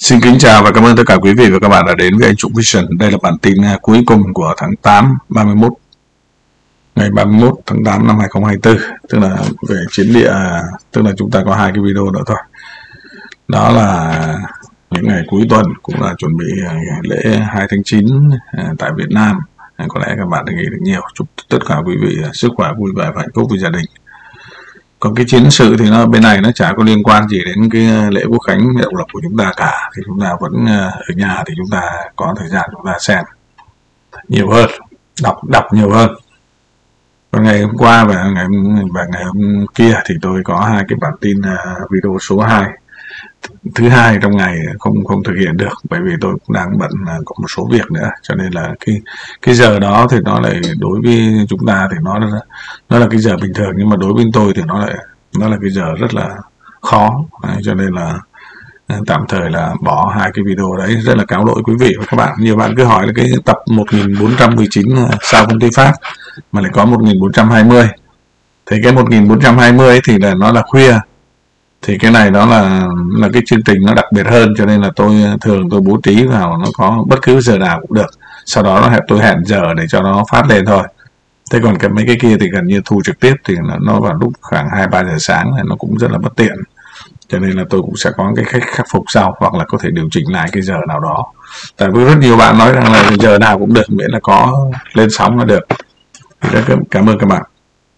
Xin kính chào và cảm ơn tất cả quý vị và các bạn đã đến với anh Trục Vision. Đây là bản tin cuối cùng của tháng 8, ngày 31 tháng 8 năm 2024, tức là về chiến địa, tức là chúng ta có hai cái video nữa thôi. Đó là những ngày cuối tuần, cũng là chuẩn bị lễ 2 tháng 9 tại Việt Nam. Có lẽ các bạn đã nghĩ được nhiều. Chúc tất cả quý vị sức khỏe, vui vẻ và hạnh phúc với gia đình. Còn cái chiến sự thì nó bên này nó chả có liên quan gì đến cái lễ quốc khánh độc lập của chúng ta cả, thì chúng ta vẫn ở nhà thì chúng ta có thời gian chúng ta xem nhiều hơn, đọc nhiều hơn. Còn ngày hôm qua và ngày hôm kia thì tôi có hai cái bản tin video số 2 thứ hai trong ngày không thực hiện được, bởi vì tôi cũng đang bận, có một số việc nữa, cho nên là cái giờ đó thì nó lại đối với chúng ta thì nó là cái giờ bình thường, nhưng mà đối với tôi thì nó là cái giờ rất là khó. Đấy, cho nên là tạm thời là bỏ hai cái video đấy. Rất là cáo lỗi quý vị và các bạn. Nhiều bạn cứ hỏi là cái tập 1419 sao không thấy phát mà lại có 1420. Thì cái 1420 ấy thì là nó là khuya, thì cái này đó là cái chương trình nó đặc biệt hơn, cho nên là tôi thường bố trí vào nó có bất cứ giờ nào cũng được, sau đó tôi hẹn giờ để cho nó phát lên thôi. Thế còn mấy cái kia thì gần như thu trực tiếp thì nó vào lúc khoảng 2-3 giờ sáng này, nó cũng rất là bất tiện, cho nên là tôi cũng sẽ có cái cách khắc phục sau, hoặc là có thể điều chỉnh lại cái giờ nào đó. Tại vì rất nhiều bạn nói rằng là giờ nào cũng được, miễn là có lên sóng là được. Thì rất cảm ơn các bạn.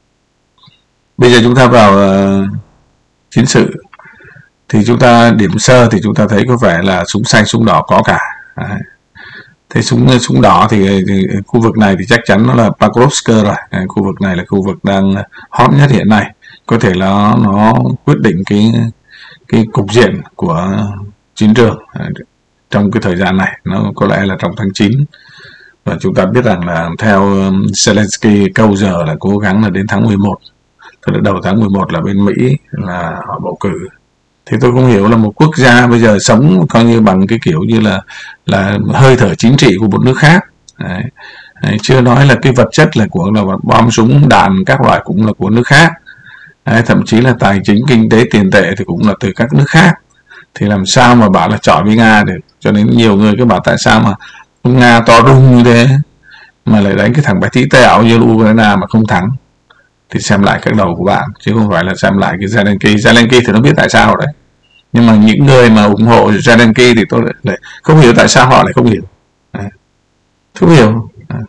Bây giờ chúng ta vào chiến sự. Thì chúng ta điểm sơ thì chúng ta thấy có vẻ là súng xanh súng đỏ có cả. Đấy. Thế súng đỏ thì khu vực này thì chắc chắn nó là Pakrovsk rồi. Khu vực này là khu vực đang hot nhất hiện nay, có thể là nó quyết định cái cục diện của chiến trường trong cái thời gian này. Nó có lẽ là trong tháng 9, và chúng ta biết rằng là theo Zelensky câu giờ là cố gắng là đến tháng 11, tức là đầu tháng 11 là bên Mỹ là họ bầu cử. Thì tôi không hiểu là một quốc gia bây giờ sống coi như bằng cái kiểu như là hơi thở chính trị của một nước khác. Đấy. Đấy, chưa nói là cái vật chất là bom súng đạn các loại cũng là của nước khác. Đấy, thậm chí là tài chính kinh tế tiền tệ thì cũng là từ các nước khác. Thì làm sao mà bảo là chọi với Nga được? Cho nên nhiều người cứ bảo tại sao mà Nga to đùng như thế mà lại đánh cái thằng bé tí tẹo như Ukraine mà không thắng. Thì xem lại các đầu của bạn, chứ không phải là xem lại cái Zelensky thì nó biết tại sao đấy. Nhưng mà những người mà ủng hộ Zelensky thì tôi lại không hiểu tại sao họ lại không hiểu. Đấy. Không hiểu. Đấy.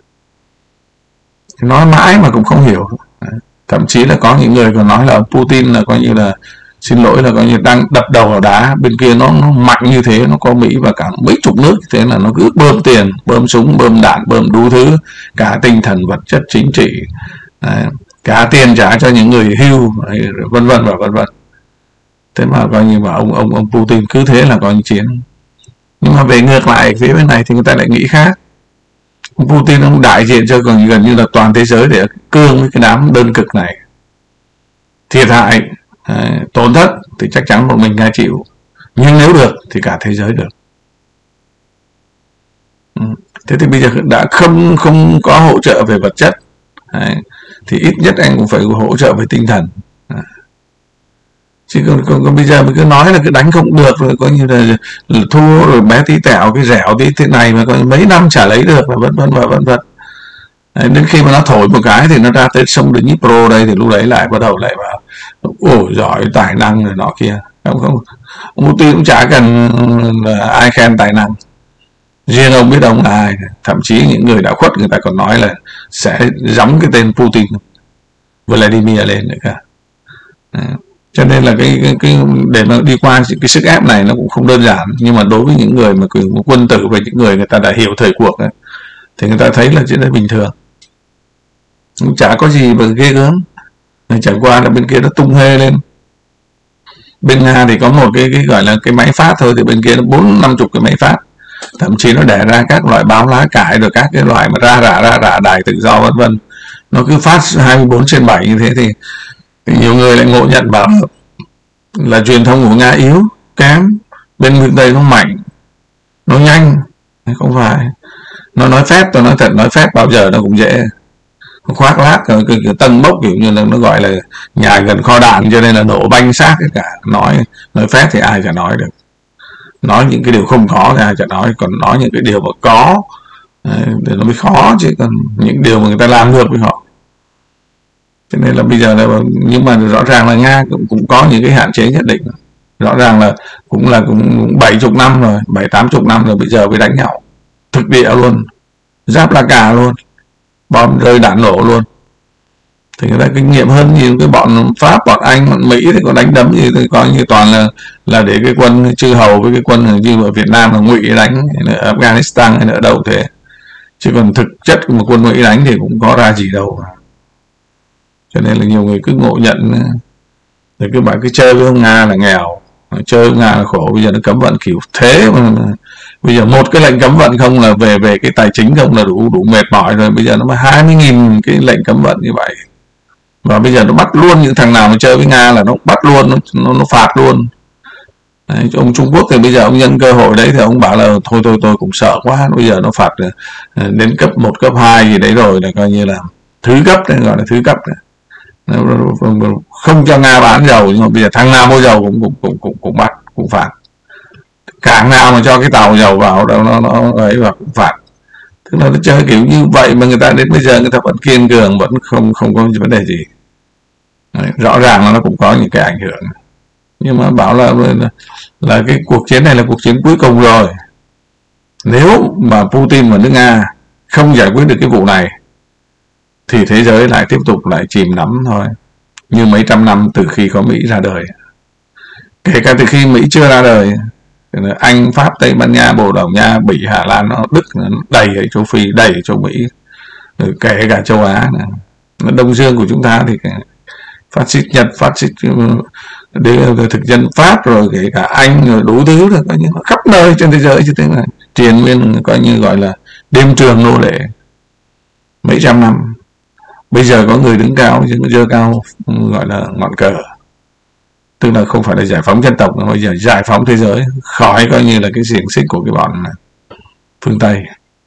Nói mãi mà cũng không hiểu. Đấy. Thậm chí là có những người còn nói là Putin là coi như là xin lỗi là coi như đang đập đầu vào đá, bên kia nó mạnh như thế, nó có Mỹ và cả mấy chục nước, thế là nó cứ bơm tiền, bơm súng, bơm đạn, bơm đủ thứ, cả tinh thần vật chất chính trị. Đấy. Cả tiền trả cho những người hưu, vân vân và vân vân. Thế mà coi như mà ông Putin cứ thế là coi như chiến. Nhưng mà về ngược lại phía bên này thì người ta lại nghĩ khác. Ông Putin ông đại diện cho gần như là toàn thế giới để cương với cái đám đơn cực này. Thiệt hại, tổn thất thì chắc chắn một mình Nga chịu, nhưng nếu được thì cả thế giới được. Thế thì bây giờ đã không có hỗ trợ về vật chất. Đấy. Thì ít nhất anh cũng phải hỗ trợ về tinh thần. Chứ còn bây giờ mình cứ nói là cứ đánh không được rồi coi như là thua rồi, bé tí tẹo cái dẻo tí thế này mà coi mấy năm chả lấy được, là vân vân và vân vân. Đến khi mà nó thổi một cái thì nó ra tới sông Dnipro đây, thì lúc đấy lại bắt đầu lại vào ôi giỏi tài năng rồi nọ kia. Không Putin cũng chả cần ai khen tài năng, riêng ông biết ông là ai. Thậm chí những người đã khuất người ta còn nói là sẽ gióng cái tên Putin, Vladimir lên nữa cả. Cho nên là cái để mà đi qua cái sức ép này nó cũng không đơn giản. Nhưng mà đối với những người mà quân tử và những người ta đã hiểu thời cuộc ấy, thì người ta thấy là chuyện đấy bình thường, cũng chả có gì mà ghê gớm. Chẳng qua là bên kia nó tung hê lên. Bên Nga thì có một cái gọi là cái máy phát thôi, thì bên kia nó 40-50 cái máy phát. Thậm chí nó đẻ ra các loại báo lá cải, rồi các cái loại mà ra rả đài tự do vân vân, nó cứ phát 24/7 như thế. Thì nhiều người lại ngộ nhận bảo là truyền thông của Nga yếu kém, bên phương Tây nó mạnh, nó nhanh. Không phải, nó nói phép, tôi nói thật, nói phép bao giờ nó cũng dễ, nó khoác lác cái tân bốc, kiểu như là nó gọi là nhà gần kho đạn, cho nên là nổ banh xác cả. Nói phép thì ai chả nói được. nói những cái điều không có thì ai chả nói, còn nói những cái điều mà có thì nó mới khó, chứ còn những điều mà người ta làm được với họ. Cho nên là bây giờ là, nhưng mà rõ ràng là Nga cũng có những cái hạn chế nhất định, rõ ràng là cũng 70 năm rồi, 70-80 năm rồi, bây giờ mới đánh nhau thực địa luôn, giáp la cà luôn, bom rơi đạn nổ luôn. Thì người ta kinh nghiệm hơn nhiều cái bọn Pháp, bọn Anh, bọn Mỹ thì có đánh đấm gì thì coi như toàn là để cái quân chư hầu với cái quân như ở Việt Nam là Ngụy đánh, ở Afghanistan hay ở đâu thế, chứ còn thực chất mà quân Mỹ đánh thì cũng có ra gì đâu. Cho nên là nhiều người cứ ngộ nhận, rồi cứ bảo cứ chơi với ông Nga là nghèo, chơi với Nga là khổ. Bây giờ nó cấm vận kiểu thế mà bây giờ một cái lệnh cấm vận không là về cái tài chính không là đủ mệt mỏi rồi, bây giờ nó mà 20.000 cái lệnh cấm vận như vậy, và bây giờ nó bắt luôn những thằng nào mà chơi với Nga là nó bắt luôn, nó phạt luôn. Đấy, ông Trung Quốc thì bây giờ ông nhân cơ hội đấy thì ông bảo là thôi tôi cũng sợ quá, bây giờ nó phạt đến cấp 1, cấp 2 gì đấy rồi, là coi như là thứ cấp đấy, gọi là thứ cấp đấy. Không cho Nga bán dầu, nhưng mà bây giờ thằng nào mua dầu cũng bắt, cũng phạt. Cảng nào mà cho cái tàu dầu vào đâu nó ấy và cũng phạt. Tức là nó chơi kiểu như vậy mà người ta đến bây giờ người ta vẫn kiên cường, vẫn không có vấn đề gì. Đấy, rõ ràng là nó cũng có những cái ảnh hưởng, nhưng mà bảo là cái cuộc chiến này là cuộc chiến cuối cùng rồi. Nếu mà Putin và nước Nga không giải quyết được cái vụ này thì thế giới lại tiếp tục lại chìm đắm thôi, như mấy trăm năm từ khi có Mỹ ra đời. Kể cả từ khi Mỹ chưa ra đời, Anh, Pháp, Tây Ban Nha, Bồ Đào Nha, Bỉ, Hà Lan, Đức đầy ở châu Phi, đầy ở châu Mỹ, rồi kể cả châu Á này. Đông Dương của chúng ta thì phát xít Nhật, phát xít thực dân Pháp, rồi kể cả Anh, rồi đủ thứ, rồi coi như khắp nơi trên thế giới, chứ thế là triền miên, coi như gọi là đêm trường nô lệ mấy trăm năm. Bây giờ có người đứng cao, chứ giơ cao gọi là ngọn cờ, tức là không phải là giải phóng dân tộc, mà bây giờ giải phóng thế giới khỏi coi như là cái xiềng xích của cái bọn phương Tây,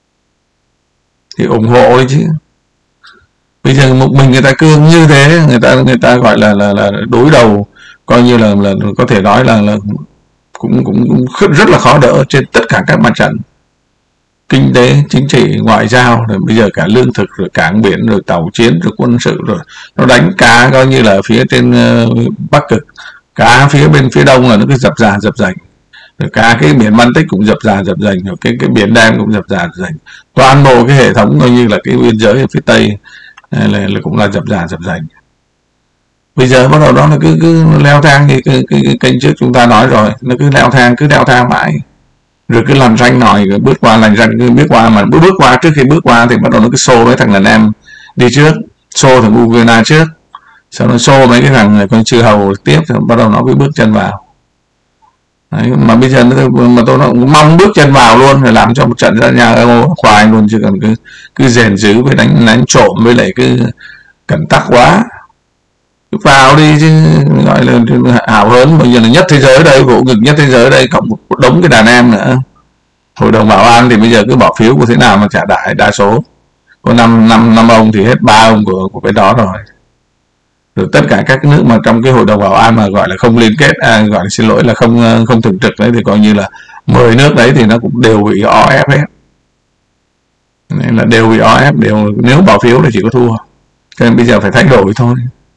thì ủng hộ đấy chứ. Bây giờ một mình người ta cương như thế, người ta gọi là đối đầu, coi như là có thể nói là cũng rất là khó đỡ trên tất cả các mặt trận, kinh tế, chính trị, ngoại giao, rồi bây giờ cả lương thực, rồi cảng biển, rồi tàu chiến, rồi quân sự, rồi nó đánh cả coi như là phía trên Bắc Cực, cả phía bên phía đông là nó cứ dập dành, rồi cả cái biển Baltic cũng dập dành, rồi cái biển Đen cũng dập dành, toàn bộ cái hệ thống coi như là cái biên giới ở phía tây là cũng là dập dành. Bây giờ bắt đầu đó là cứ leo thang, thì cái kênh trước chúng ta nói rồi, nó cứ leo thang mãi, rồi cứ lằn ranh nòi, rồi bước qua lằn ranh, cứ bước qua, mà bước qua, trước khi bước qua thì bắt đầu nó cứ xô với thằng đàn em đi trước, xô thằng Ukraine trước, sau nó xô mấy cái thằng con chư hầu tiếp, thì bắt đầu nó cứ bước chân vào. Đấy, mà bây giờ mà tôi nó cũng mong bước chân vào luôn, rồi làm cho một trận ra nhà khoai luôn, chứ còn cứ rèn giữ với đánh trộm với lại cứ cẩn tắc quá, cứ vào đi chứ, gọi là hào hớn. Bây giờ là nhất thế giới đây, vỗ ngực nhất thế giới đây, cộng một đống cái đàn em nữa. Hội đồng Bảo an thì bây giờ cứ bỏ phiếu của thế nào mà trả đa số, có năm ông thì hết 3 ông của cái đó rồi. Rồi tất cả các nước mà trong cái Hội đồng Bảo an mà gọi là không liên kết, gọi là xin lỗi là không thường trực đấy, thì coi như là 10 nước đấy thì nó cũng đều bị o ép hết, nên là đều bị o ép, đều nếu bỏ phiếu thì chỉ có thua. Cho nên bây giờ phải thay đổi thôi.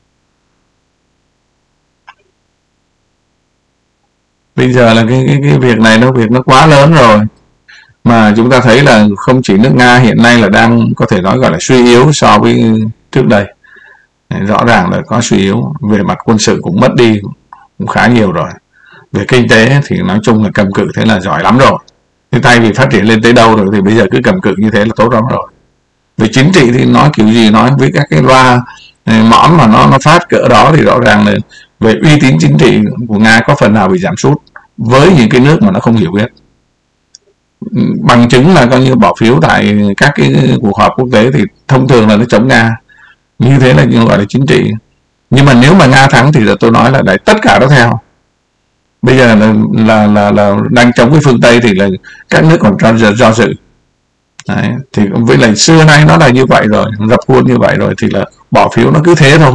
Bây giờ là cái việc này nó quá lớn rồi, mà chúng ta thấy là không chỉ nước Nga hiện nay là đang có thể nói gọi là suy yếu so với trước đây, rõ ràng là có suy yếu, về mặt quân sự cũng mất đi cũng khá nhiều rồi, về kinh tế thì nói chung là cầm cự thế là giỏi lắm rồi, thì thay vì phát triển lên tới đâu rồi thì bây giờ cứ cầm cự như thế là tốt lắm rồi. Về chính trị thì nói kiểu gì nói, với các cái loa mõm mà nó phát cỡ đó thì rõ ràng là về uy tín chính trị của Nga có phần nào bị giảm sút với những cái nước mà nó không hiểu biết. Bằng chứng là coi như bỏ phiếu tại các cái cuộc họp quốc tế thì thông thường là nó chống Nga, như thế là gọi là chính trị. Nhưng mà nếu mà Nga thắng thì tôi nói là đấy, tất cả nó theo. Bây giờ là đang chống cái phương Tây thì là các nước còn do dự. Đấy, thì với lại xưa nay nó là như vậy rồi, dập khuôn như vậy rồi, thì là bỏ phiếu nó cứ thế thôi.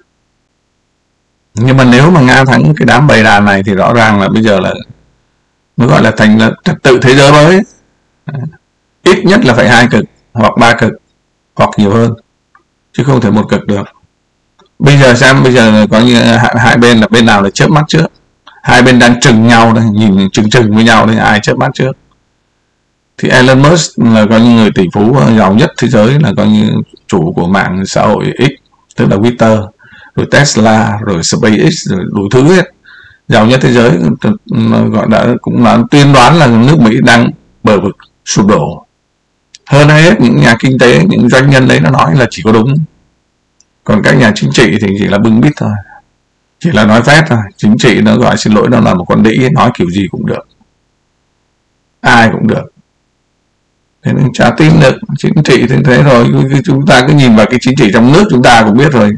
Nhưng mà nếu mà Nga thắng cái đám bầy đàn này thì rõ ràng là bây giờ là mới gọi là thành là trật tự thế giới mới. Ít nhất là phải 2 cực hoặc 3 cực hoặc nhiều hơn, chứ không thể một cực được. Bây giờ xem, bây giờ có như hai bên là bên nào là chớp mắt trước, hai bên đang chừng nhau đây, nhìn chừng với nhau đây, ai chớp mắt trước. Thì Elon Musk là coi như người tỷ phú giàu nhất thế giới, là coi như chủ của mạng xã hội X, tức là Twitter, rồi Tesla, rồi SpaceX, rồi đủ thứ hết, giàu nhất thế giới, gọi đã cũng là tuyên đoán là nước Mỹ đang bờ vực sụp đổ. Hơn hết những nhà kinh tế, những doanh nhân đấy nó nói là chỉ có đúng, còn các nhà chính trị thì chỉ là bưng bít thôi, chỉ là nói phét thôi. Chính trị nó gọi xin lỗi, nó là một con đĩ, nói kiểu gì cũng được, ai cũng được, thế nên chả tin được. Chính trị thì thế rồi, chúng ta cứ nhìn vào cái chính trị trong nước chúng ta cũng biết rồi.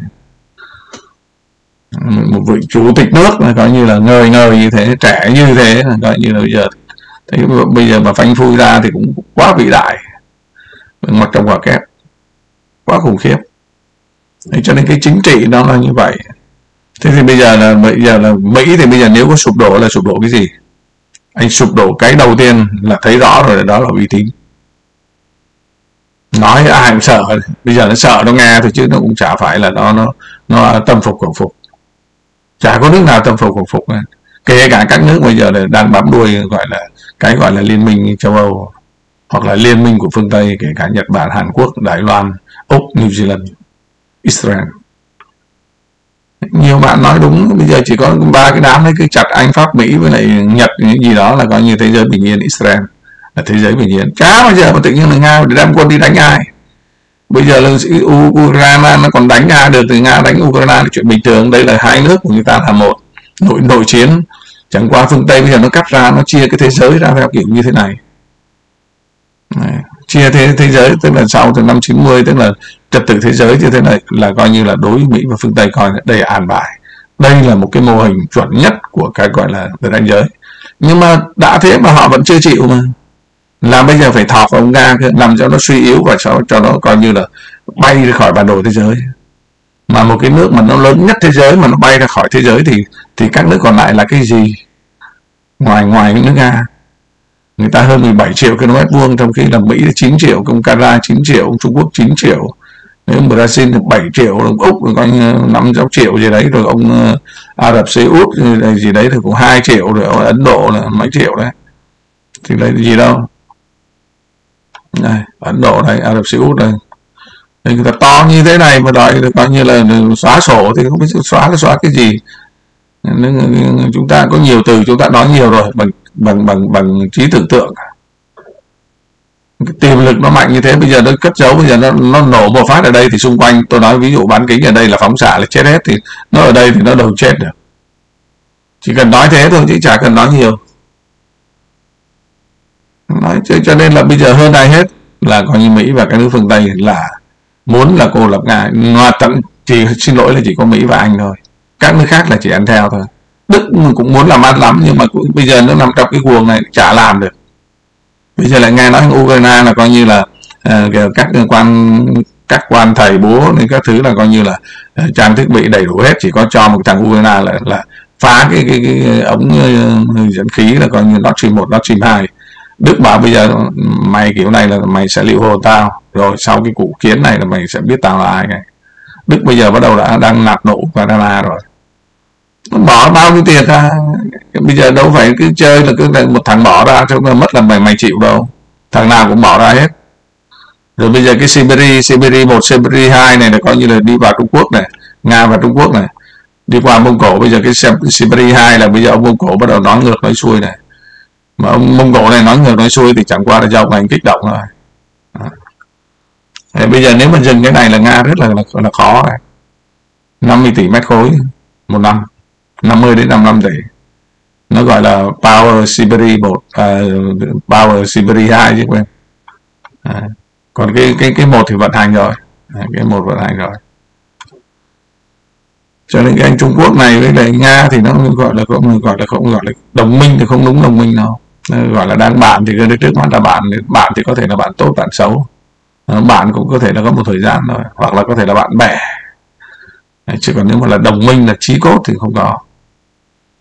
Một vị chủ tịch nước là coi như là ngời như thế, trẻ như thế, là coi như là bây giờ mà phanh phui ra thì cũng quá vĩ đại, mặt trong quả kép, quá khủng khiếp. Thế cho nên cái chính trị nó là như vậy. Thế thì bây giờ là Mỹ thì bây giờ nếu có sụp đổ là sụp đổ cái gì? Anh sụp đổ cái đầu tiên là thấy rõ rồi, đó là uy tín. Nói ai cũng sợ, bây giờ nó sợ nó nghe thôi, chứ nó cũng chả phải là nó tâm phục khẩu phục. Chả có nước nào tâm phục khẩu phục này. Kể cả các nước bây giờ là đang bám đuôi gọi là liên minh châu Âu, hoặc là liên minh của phương Tây, kể cả Nhật Bản, Hàn Quốc, Đài Loan, Úc, New Zealand, Israel. Nhiều bạn nói đúng, bây giờ chỉ có 3 cái đám đấy cứ chặt Anh, Pháp, Mỹ với lại Nhật những gì đó là coi như thế giới bình yên. Israel là thế giới bình yên. Chả bao giờ mà tự nhiên là Nga để đem quân đi đánh ai. Bây giờ là Ukraine nó còn đánh Nga được, thì Nga đánh Ukraine là chuyện bình thường. Đây là hai nước của người ta là một nội chiến. Chẳng qua phương Tây bây giờ nó cắt ra, nó chia cái thế giới ra theo kiểu như thế này. Đấy. Chia thế giới tức là sau từ năm 90, tức là trật tự thế giới như thế này, là coi như là đối với Mỹ và phương Tây coi là đây an bài. Đây là một cái mô hình chuẩn nhất của cái gọi là ranh giới. Nhưng mà đã thế mà họ vẫn chưa chịu mà. Là bây giờ phải thọc ông Nga làm cho nó suy yếu và cho nó coi như là bay ra khỏi bản đồ thế giới. Mà một cái nước mà nó lớn nhất thế giới mà nó bay ra khỏi thế giới thì các nước còn lại là cái gì? Ngoài nước Nga. Người ta hơn 17 triệu km vuông, trong khi là Mỹ là 9 triệu, ông Canada 9 triệu, ông Trung Quốc 9 triệu, nếu Brazil thì 7 triệu, ông Úc thì coi như 5-6 triệu gì đấy, rồi ông Ả Rập Xê Út gì đấy thì cũng 2 triệu, rồi ông Ấn Độ là mấy triệu đấy. Thì đây là gì đâu. Này, Ấn Độ đây, Ả Rập Xê Út đây. Thì người ta to như thế này mà đòi coi như là xóa sổ thì không biết xóa là xóa cái gì. Nên chúng ta có nhiều từ chúng ta nói nhiều rồi, bằng trí tưởng tượng. Cái tiềm lực nó mạnh như thế, bây giờ nó cất giấu, bây giờ nó nổ một phát ở đây thì xung quanh, tôi nói ví dụ bán kính ở đây là phóng xạ là chết hết, thì nó ở đây thì nó đâu chết được. Chỉ cần nói thế thôi chứ chả cần nói nhiều. Nói cho nên là bây giờ hơn ai hết là coi như Mỹ và các nước phương Tây là muốn là cô lập Nga, chỉ xin lỗi là chỉ có Mỹ và Anh thôi, các nước khác là chỉ ăn theo thôi. Đức cũng muốn làm ăn lắm, nhưng mà bây giờ nó nằm trong cái guồng này chả làm được. Bây giờ lại nghe nói Ukraine là coi như là các quan thầy bố nên các thứ là coi như là trang thiết bị đầy đủ hết, chỉ có cho một thằng Ukraine là phá cái ống dẫn khí là coi như Nord Stream 1, Nord Stream 2. Đức bảo bây giờ mày kiểu này là mày sẽ liệu hồn tao, rồi sau cái cuộc chiến này là mày sẽ biết tao là ai này. Đức bây giờ bắt đầu đang nạp nổ Ukraine rồi. Nó bỏ bao nhiêu tiền ra, bây giờ đâu phải cứ chơi là cứ một thằng bỏ ra cho nó mất là mày chịu đâu, thằng nào cũng bỏ ra hết. Rồi bây giờ cái Siberia 1, Siberia 2 này là coi như là đi vào Trung Quốc này, Nga và Trung Quốc này, đi qua Mông Cổ. Bây giờ cái Siberia 2 là bây giờ ông Mông Cổ bắt đầu nói ngược nói xuôi này, mà ông Mông Cổ này nói ngược nói xuôi thì chẳng qua là do ông anh kích động thôi. Bây giờ nếu mà dừng cái này là Nga rất là khó này. 50 tỷ mét khối một năm, 50 đến 55 tỷ. Nó gọi là Power Siberia 1, Power Siberia 2 chứ quên. Còn cái một thì vận hành rồi, cái một vận hành rồi. Cho nên cái anh Trung Quốc này với lại Nga thì nó gọi là không gọi là đồng minh thì không đúng đồng minh đâu. Gọi là đang bạn thì cái trước mắt là bạn thì có thể là bạn tốt bạn xấu. Bạn cũng có thể là có một thời gian rồi, hoặc là có thể là bạn bè. Chứ còn nếu mà là đồng minh là chí cốt thì không có.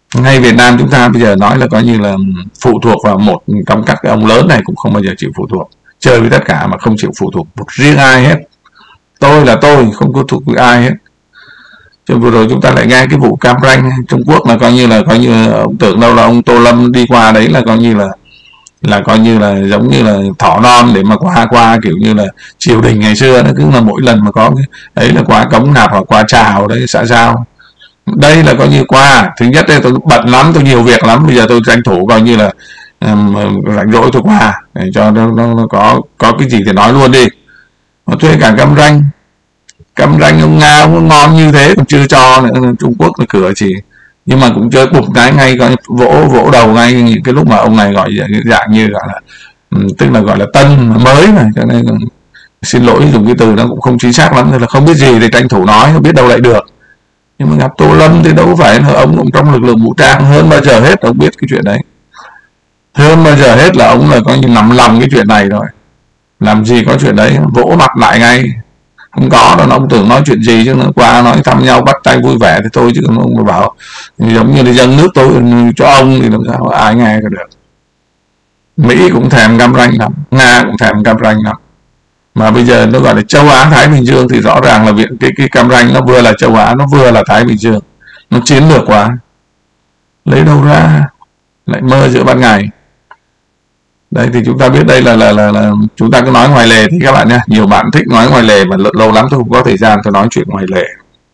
Ngay Việt Nam chúng ta bây giờ nói là coi như là phụ thuộc vào một trong các cái ông lớn này, cũng không bao giờ chịu phụ thuộc, chơi với tất cả mà không chịu phụ thuộc một riêng ai hết. Tôi là tôi, không có thuộc với ai hết. Chứ vừa rồi chúng ta lại nghe cái vụ Cam Ranh Trung Quốc là coi như ông tưởng đâu là ông Tô Lâm đi qua đấy là coi như là giống như là thỏ non để mà qua kiểu như là triều đình ngày xưa, nó cứ là mỗi lần mà có cái ấy là qua cống nạp hoặc qua chào đấy, xã giao. Đây là coi như qua, thứ nhất đây tôi bận lắm, tôi nhiều việc lắm, bây giờ tôi tranh thủ coi như là rảnh rỗi tôi qua để cho nó có cái gì thì nói luôn đi. Mà thuê cả Cam Ranh ông Nga ông ngon như thế còn chưa cho nữa, Trung Quốc là cửa chỉ, nhưng mà cũng chơi bụp cái ngay, coi vỗ đầu ngay những cái lúc mà ông này gọi dạng như gọi là tức là gọi là tân mới này, cho nên xin lỗi dùng cái từ nó cũng không chính xác lắm, nên là không biết gì thì tranh thủ nói, không biết đâu lại được. Nhưng mà gặp Tô Lâm thì đâu phải là ông cũng trong lực lượng vũ trang, hơn bao giờ hết ông biết cái chuyện đấy, hơn bao giờ hết là ông là coi như nằm lòng cái chuyện này rồi, làm gì có chuyện đấy vỗ mặt lại ngay, không có đâu. Ông tưởng nói chuyện gì chứ, nó qua nói thăm nhau bắt tay vui vẻ thì thôi, chứ còn ông mà bảo giống như là dâng nước tôi cho ông thì làm sao ai nghe được. Mỹ cũng thèm Cam Ranh lắm, Nga cũng thèm Cam Ranh lắm, mà bây giờ nó gọi là châu Á Thái Bình Dương thì rõ ràng là cái Cam Ranh nó vừa là châu Á, nó vừa là Thái Bình Dương, nó chiến lược quá, lấy đâu ra lại mơ giữa ban ngày. Đây thì chúng ta biết đây là chúng ta cứ nói ngoài lề thì các bạn nhé, nhiều bạn thích nói ngoài lề mà lâu lắm tôi không có thời gian tôi nói chuyện ngoài lề.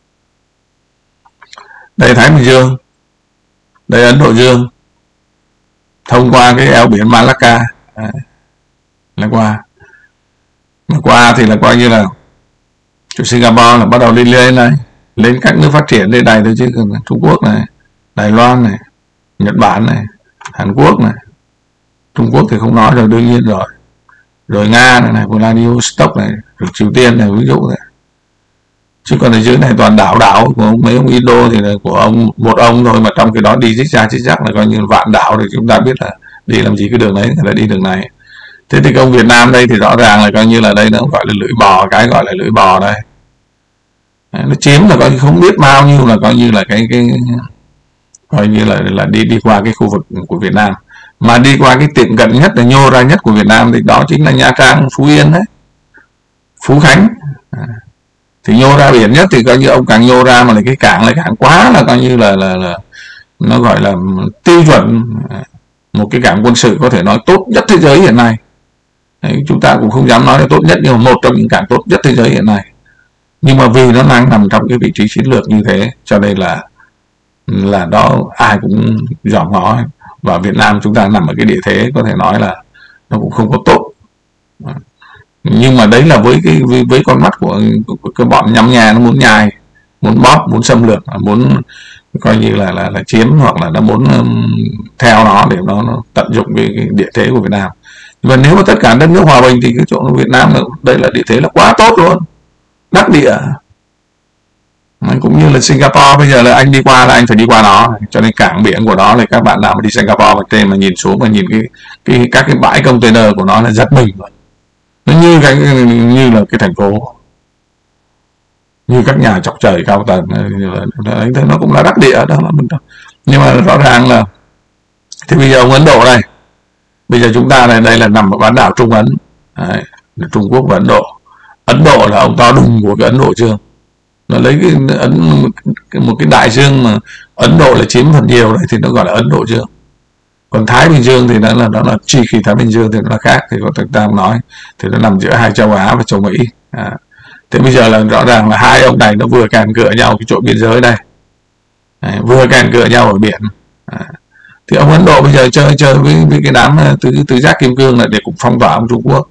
Đây Thái Bình Dương, đây Ấn Độ Dương, thông qua cái eo biển Malacca là qua thì là coi như là Singapore là bắt đầu đi lên này, lên các nước phát triển lên này thôi, chứ còn Trung Quốc này, Đài Loan này, Nhật Bản này, Hàn Quốc này, Trung Quốc thì không nói rồi, đương nhiên rồi Nga này, Vladivostok này, rồi Triều Tiên này ví dụ này. Chứ còn ở dưới này toàn đảo của mấy ông Indo thì là của một ông thôi, mà trong cái đó đi chích chắc là coi như vạn đảo, thì chúng ta biết là đi làm gì cái đường đấy, người ta đi đường này. Thế thì công Việt Nam đây thì rõ ràng là coi như là đây nó gọi là lưỡi bò, cái gọi là lưỡi bò đây. Nó chiếm là coi như không biết bao nhiêu, là coi như là cái coi như là đi qua cái khu vực của Việt Nam, mà đi qua cái tiệm cận nhất là nhô ra nhất của Việt Nam thì đó chính là Nha Trang, Phú Yên đấy, Phú Khánh. Thì nhô ra biển nhất thì coi như ông càng nhô ra mà cái cảng lại càng quá là coi như là nó gọi là tiêu chuẩn một cái cảng quân sự có thể nói tốt nhất thế giới hiện nay. Đấy, chúng ta cũng không dám nói là tốt nhất, nhưng mà một trong những cảng tốt nhất thế giới hiện nay. Nhưng mà vì nó đang nằm trong cái vị trí chiến lược như thế, cho nên là đó ai cũng dòm ngó. Và Việt Nam chúng ta nằm ở cái địa thế có thể nói là nó cũng không có tốt. Nhưng mà đấy là với con mắt của cái bọn nhắm nhà, nó muốn nhai, muốn bóp, muốn xâm lược, muốn coi như là chiếm, hoặc là nó muốn theo nó để nó tận dụng cái địa thế của Việt Nam. Nhưng mà nếu mà tất cả đất nước hòa bình thì cái chỗ Việt Nam đây là địa thế là quá tốt luôn, đắc địa. Cũng như là Singapore bây giờ là anh đi qua là anh phải đi qua nó, cho nên cảng biển của nó là các bạn nào mà đi Singapore mà nhìn xuống mà nhìn các cái bãi container của nó là giật mình rồi. Nó như là cái thành phố, như các nhà chọc trời cao tầng, nó cũng là đắc địa đó. Nhưng mà rõ ràng là thì bây giờ ông Ấn Độ này, bây giờ chúng ta này đây là nằm ở bán đảo Trung Ấn đấy, Trung Quốc và Ấn Độ là ông to đùng của cái Ấn Độ Dương, nó lấy một cái đại dương mà Ấn Độ là chiếm phần nhiều đấy thì nó gọi là Ấn Độ Dương. Còn Thái Bình Dương thì nó là chi khi Thái Bình Dương thì nó là khác, thì có chúng ta nói thì nó nằm giữa hai châu Á và châu Mỹ. Thế bây giờ là rõ ràng là hai ông này nó vừa càn cựa nhau cái chỗ biên giới đây, vừa càn cựa nhau ở biển. Thì ông Ấn Độ bây giờ chơi với cái đám tứ giác kim cương này để cũng phong tỏa ông Trung Quốc.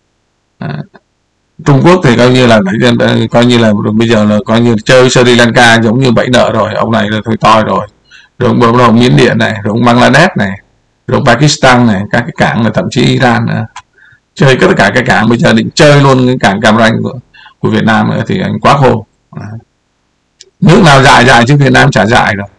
Trung Quốc thì coi như là bây giờ là coi như chơi Sri Lanka giống như bẫy nợ rồi, ông này là thôi toi rồi. Rồi ông Miến Điện này, rồi ông Bangladesh này, rồi ông Pakistan này, các cái cảng là thậm chí Iran nữa. Chơi tất cả cái cảng, bây giờ định chơi luôn cái cảng Cam Ranh của Việt Nam nữa thì anh quá khô. Nước nào dại chứ Việt Nam chả dại rồi.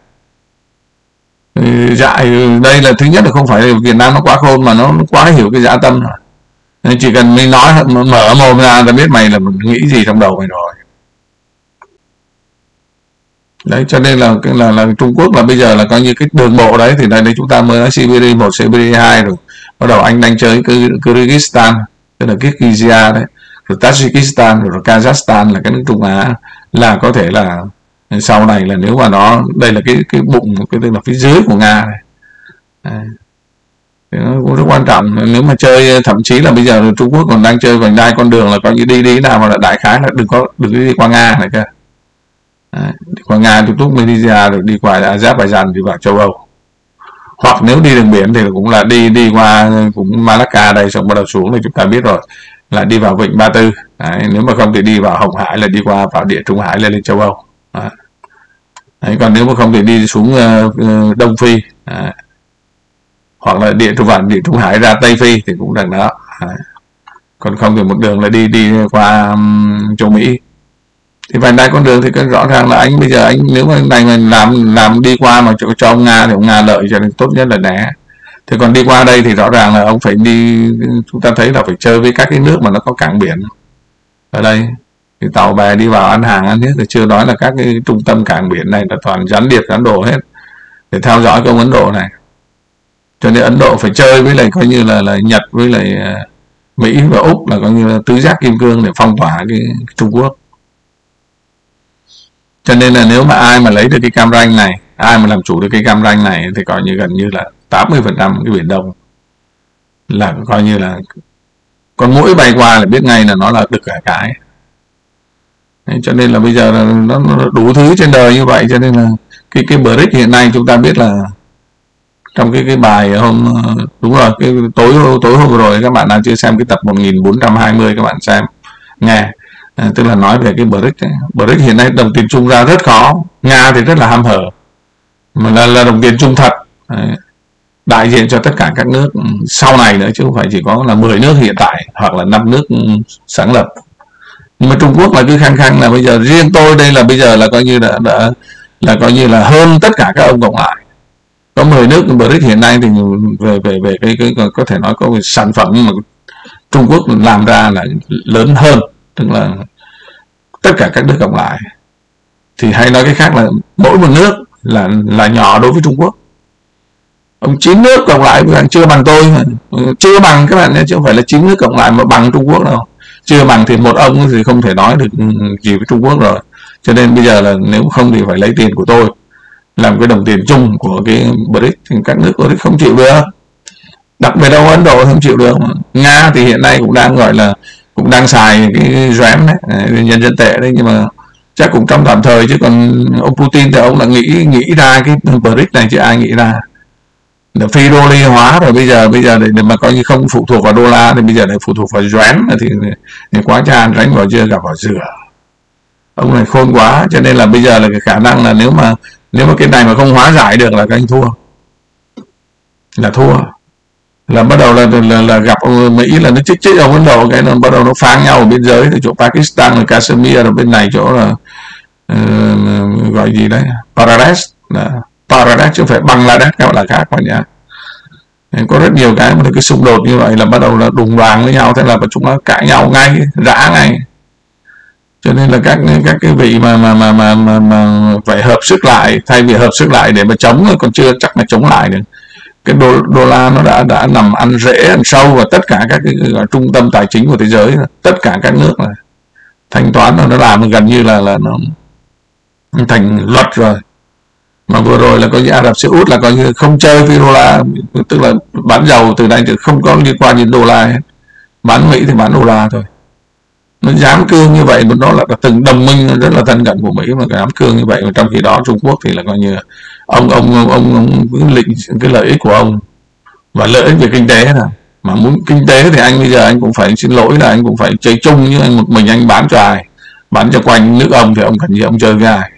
Dại đây là thứ nhất là không phải là Việt Nam nó quá khôn, mà nó quá hiểu cái dã tâm rồi. Nên chỉ cần mình nói mở mồm ra là biết mày là nghĩ gì trong đầu mày rồi. Đấy, cho nên là Trung Quốc là bây giờ là coi như cái đường bộ đấy, thì đây chúng ta mới nói Siberia 1, Siberia 2 rồi bắt đầu anh đang chơi Kyrgyzstan, tức là Kyrgyzstan đấy, rồi Tajikistan, rồi Kazakhstan là cái nước Trung Á, là có thể là sau này là nếu mà nó đây là cái bụng, cái tức là phía dưới của Nga này. Đấy. Thì nó cũng rất quan trọng, nếu mà chơi thậm chí là bây giờ Trung Quốc còn đang chơi vành đai con đường là coi như đi nào mà là đại khái là đừng đi qua Nga này cơ. Đấy, đi qua Nga, Turkmenistan rồi đi qua Azerbaijan đi vào châu Âu, hoặc nếu đi đường biển thì cũng là đi qua cũng Malacca đây, xong bắt đầu xuống thì chúng ta biết rồi là đi vào vịnh Ba Tư. Đấy, nếu mà không thì đi vào Hồng Hải, là đi qua vào địa Trung Hải lên châu Âu. Đấy, còn nếu mà không thì đi xuống Đông Phi. Đấy, hoặc là địa Trung Hải ra Tây Phi thì cũng đằng đó. Đấy. Còn không thì một đường là đi qua châu Mỹ. Thì vành đai con đường thì rõ ràng là anh bây giờ anh nếu mà này mình làm đi qua mà cho ông Nga thì ông Nga lợi, cho nên tốt nhất là né. Thì còn đi qua đây thì rõ ràng là ông phải đi, chúng ta thấy là phải chơi với các cái nước mà nó có cảng biển ở đây, thì tàu bè đi vào ăn hàng ăn hết, thì chưa nói là các cái trung tâm cảng biển này là toàn gián điệp Ấn Độ hết để theo dõi công Ấn Độ này. Cho nên Ấn Độ phải chơi với lại coi như là Nhật với lại Mỹ và Úc là coi như là tứ giác kim cương để phong tỏa cái Trung Quốc. Cho nên là nếu mà ai mà lấy được cái cam ranh này, ai mà làm chủ được cái cam ranh này thì coi như gần như là 80% cái Biển Đông là coi như là con mũi bay qua là biết ngay là nó là đực cả cái. Đấy, cho nên là bây giờ là nó đủ thứ trên đời như vậy, cho nên là cái BRICS hiện nay chúng ta biết là trong cái bài hôm đúng rồi, cái tối hôm rồi các bạn nào chưa xem cái tập 1420 các bạn xem nghe. Tức là nói về cái BRICS ấy. BRICS hiện nay đồng tiền chung ra rất khó, Nga thì rất là ham hở, mà là đồng tiền chung thật. Đấy, đại diện cho tất cả các nước sau này nữa, chứ không phải chỉ có là 10 nước hiện tại hoặc là 5 nước sáng lập. Nhưng mà Trung Quốc là cứ khăng khăng là bây giờ riêng tôi đây là bây giờ là coi như là coi như là hơn tất cả các ông cộng lại. Có 10 nước BRICS hiện nay thì về cái có thể nói có cái sản phẩm mà Trung Quốc làm ra là lớn hơn, tức là tất cả các nước cộng lại. Thì hay nói cái khác là mỗi một nước là nhỏ đối với Trung Quốc. Ông 9 nước cộng lại chưa bằng tôi mà. Chưa bằng các bạn nhé, chứ không phải là 9 nước cộng lại mà bằng Trung Quốc đâu. Chưa bằng thì một ông thì không thể nói được gì với Trung Quốc rồi. Cho nên bây giờ là nếu không thì phải lấy tiền của tôi làm cái đồng tiền chung của cái BRICS, thì các nước BRICS không chịu được. Đặc biệt là Ấn Độ không chịu được. Nga thì hiện nay cũng đang gọi là cũng đang xài cái yuan đấy, nhân dân tệ đấy, nhưng mà chắc cũng trong tạm thời, chứ còn ông Putin thì ông đã nghĩ ra cái BRICS này chứ ai nghĩ ra. Để phi đô la hóa rồi, bây giờ để mà coi như không phụ thuộc vào đô la thì bây giờ lại phụ thuộc vào yuan thì quá chan, tránh vào chưa gặp vào rửa. Ông này khôn quá, cho nên là bây giờ là cái khả năng là nếu mà cái này mà không hóa giải được là các anh thua, là bắt đầu là gặp Mỹ là nó chích ông Ấn Độ, cái nó bắt đầu nó phang nhau ở biên giới, ở chỗ Pakistan rồi Kashmir, ở bên này chỗ là gọi gì đấy Bangladesh chứ không phải Bangladesh, các bạn là khác bạn nhé. Có rất nhiều cái mà cái xung đột như vậy là bắt đầu là đùng đoàng với nhau, thế là chúng nó cãi nhau ngay, rã ngay. Cho nên là các cái vị mà phải hợp sức lại, thay vì hợp sức lại để mà chống còn chưa chắc là chống lại được. Cái đô la nó đã nằm ăn rễ ăn sâu vào tất cả các cái trung tâm tài chính của thế giới, tất cả các nước này thanh toán nó làm gần như là nó thành luật rồi. Mà vừa rồi là coi như Ả Rập Xê Út là coi như không chơi với đô la, tức là bán dầu từ nay thì không có liên quan đến đô la hết, bán Mỹ thì bán đô la thôi. Nó dám cương như vậy, nó là từng đồng minh rất là thân cận của Mỹ mà dám cương như vậy, mà trong khi đó Trung Quốc thì là coi như ông cái lợi ích của ông và lợi ích về kinh tế nào, mà muốn kinh tế thì anh bây giờ anh cũng phải xin lỗi là anh cũng phải chơi chung, nhưng anh một mình anh bán cho ai, bán cho quanh nước ông thì ông cần gì ông chơi với ai.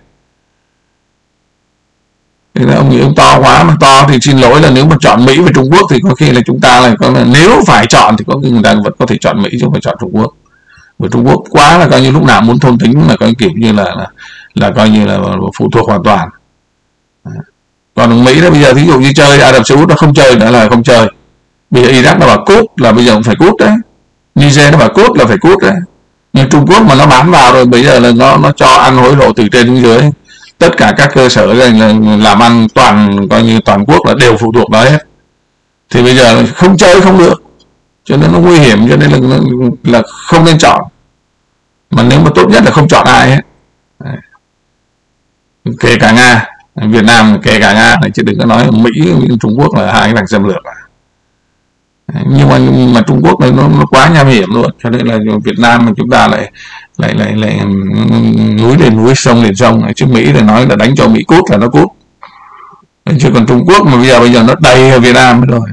Thì ông nghĩ ông to quá, mà to thì xin lỗi là nếu mà chọn Mỹ và Trung Quốc thì có khi là chúng ta là nếu phải chọn thì có khi người ta vẫn có thể chọn Mỹ chứ không phải chọn Trung Quốc. Bởi Trung Quốc quá là coi như lúc nào muốn thôn tính là coi kiểu như là coi như là phụ thuộc hoàn toàn. Còn Mỹ đó bây giờ thí dụ như chơi Ả Rập Xê Út nó không chơi nữa là không chơi. Bây giờ Iraq nó bảo cút là bây giờ cũng phải cút đấy, Niger nó bảo cút là phải cút đấy. Nhưng Trung Quốc mà nó bám vào rồi bây giờ là nó cho ăn hối lộ từ trên đến dưới, tất cả các cơ sở làm ăn toàn coi như toàn quốc là đều phụ thuộc đó hết, thì bây giờ không chơi không được, cho nên nó nguy hiểm, cho nên là không nên chọn, mà nếu mà tốt nhất là không chọn ai hết. Đấy. Kể cả Nga, Việt Nam kể cả Nga này, chứ đừng có nói Mỹ Trung Quốc là hai cái thằng xâm lược. Nhưng mà Trung Quốc này nó quá nham hiểm luôn, cho nên là Việt Nam mà chúng ta lại núi lên núi, sông lên sông, chứ Mỹ thì nói là đánh cho Mỹ cút là nó cút, chứ còn Trung Quốc mà bây giờ nó đầy ở Việt Nam rồi,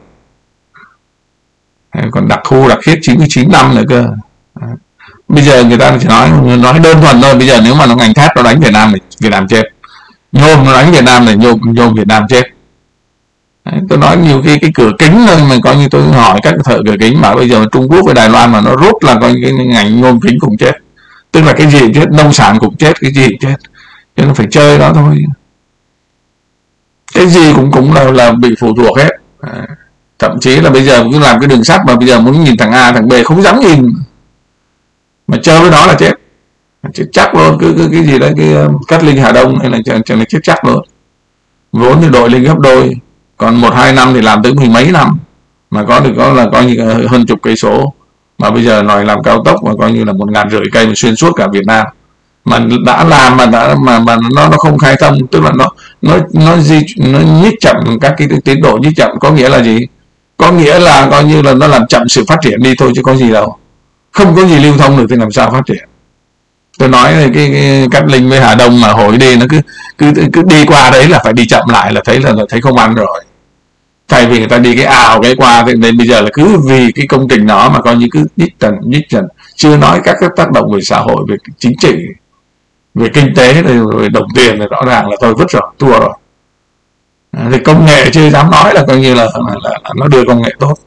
còn đặc khu đặc khiết 99 năm nữa cơ. Bây giờ người ta chỉ nói đơn thuần thôi, bây giờ nếu mà nó ngành thép nó đánh Việt Nam thì Việt Nam chết, nhôm nó đánh Việt Nam thì nhôm Việt Nam chết. Đấy, tôi nói nhiều khi cái cửa kính thôi mà coi như tôi hỏi các thợ cửa kính bảo bây giờ Trung Quốc với Đài Loan mà nó rút là coi như cái ngành nhôm kính cũng chết, tức là cái gì chết, nông sản cũng chết, cái gì cũng chết, cho nên phải chơi đó thôi, cái gì cũng là bị phụ thuộc hết. Thậm chí là bây giờ cứ làm cái đường sắt mà bây giờ muốn nhìn thằng A thằng B không dám nhìn, mà chơi với nó là chết chắc luôn. Cái gì đấy, cái Cát Linh Hà Đông hay là chết chắc luôn, vốn thì đội lên gấp đôi, còn 1-2 năm thì làm tới mười mấy năm, mà có là coi như hơn chục cây số, mà bây giờ nói làm cao tốc mà coi như là 1.500 cây mà xuyên suốt cả Việt Nam, mà đã làm mà nó không khai thông, tức là nó nhích chậm các cái tiến độ nhích chậm, có nghĩa là gì? Có nghĩa là coi như là nó làm chậm sự phát triển đi thôi chứ có gì đâu, không có gì lưu thông được thì làm sao phát triển. Tôi nói là cái Cát Linh với Hà Đông mà hồi đi nó cứ đi qua đấy là phải đi chậm lại là thấy không ăn rồi, thay vì người ta đi cái ào cái qua, thì nên bây giờ là cứ vì cái công trình đó mà coi như cứ nhích dần, chưa nói các cái tác động về xã hội, về chính trị, về kinh tế, về đồng tiền thì rõ ràng là tôi vứt rồi, thua rồi. Thì công nghệ chưa dám nói là coi như là nó đưa công nghệ tốt,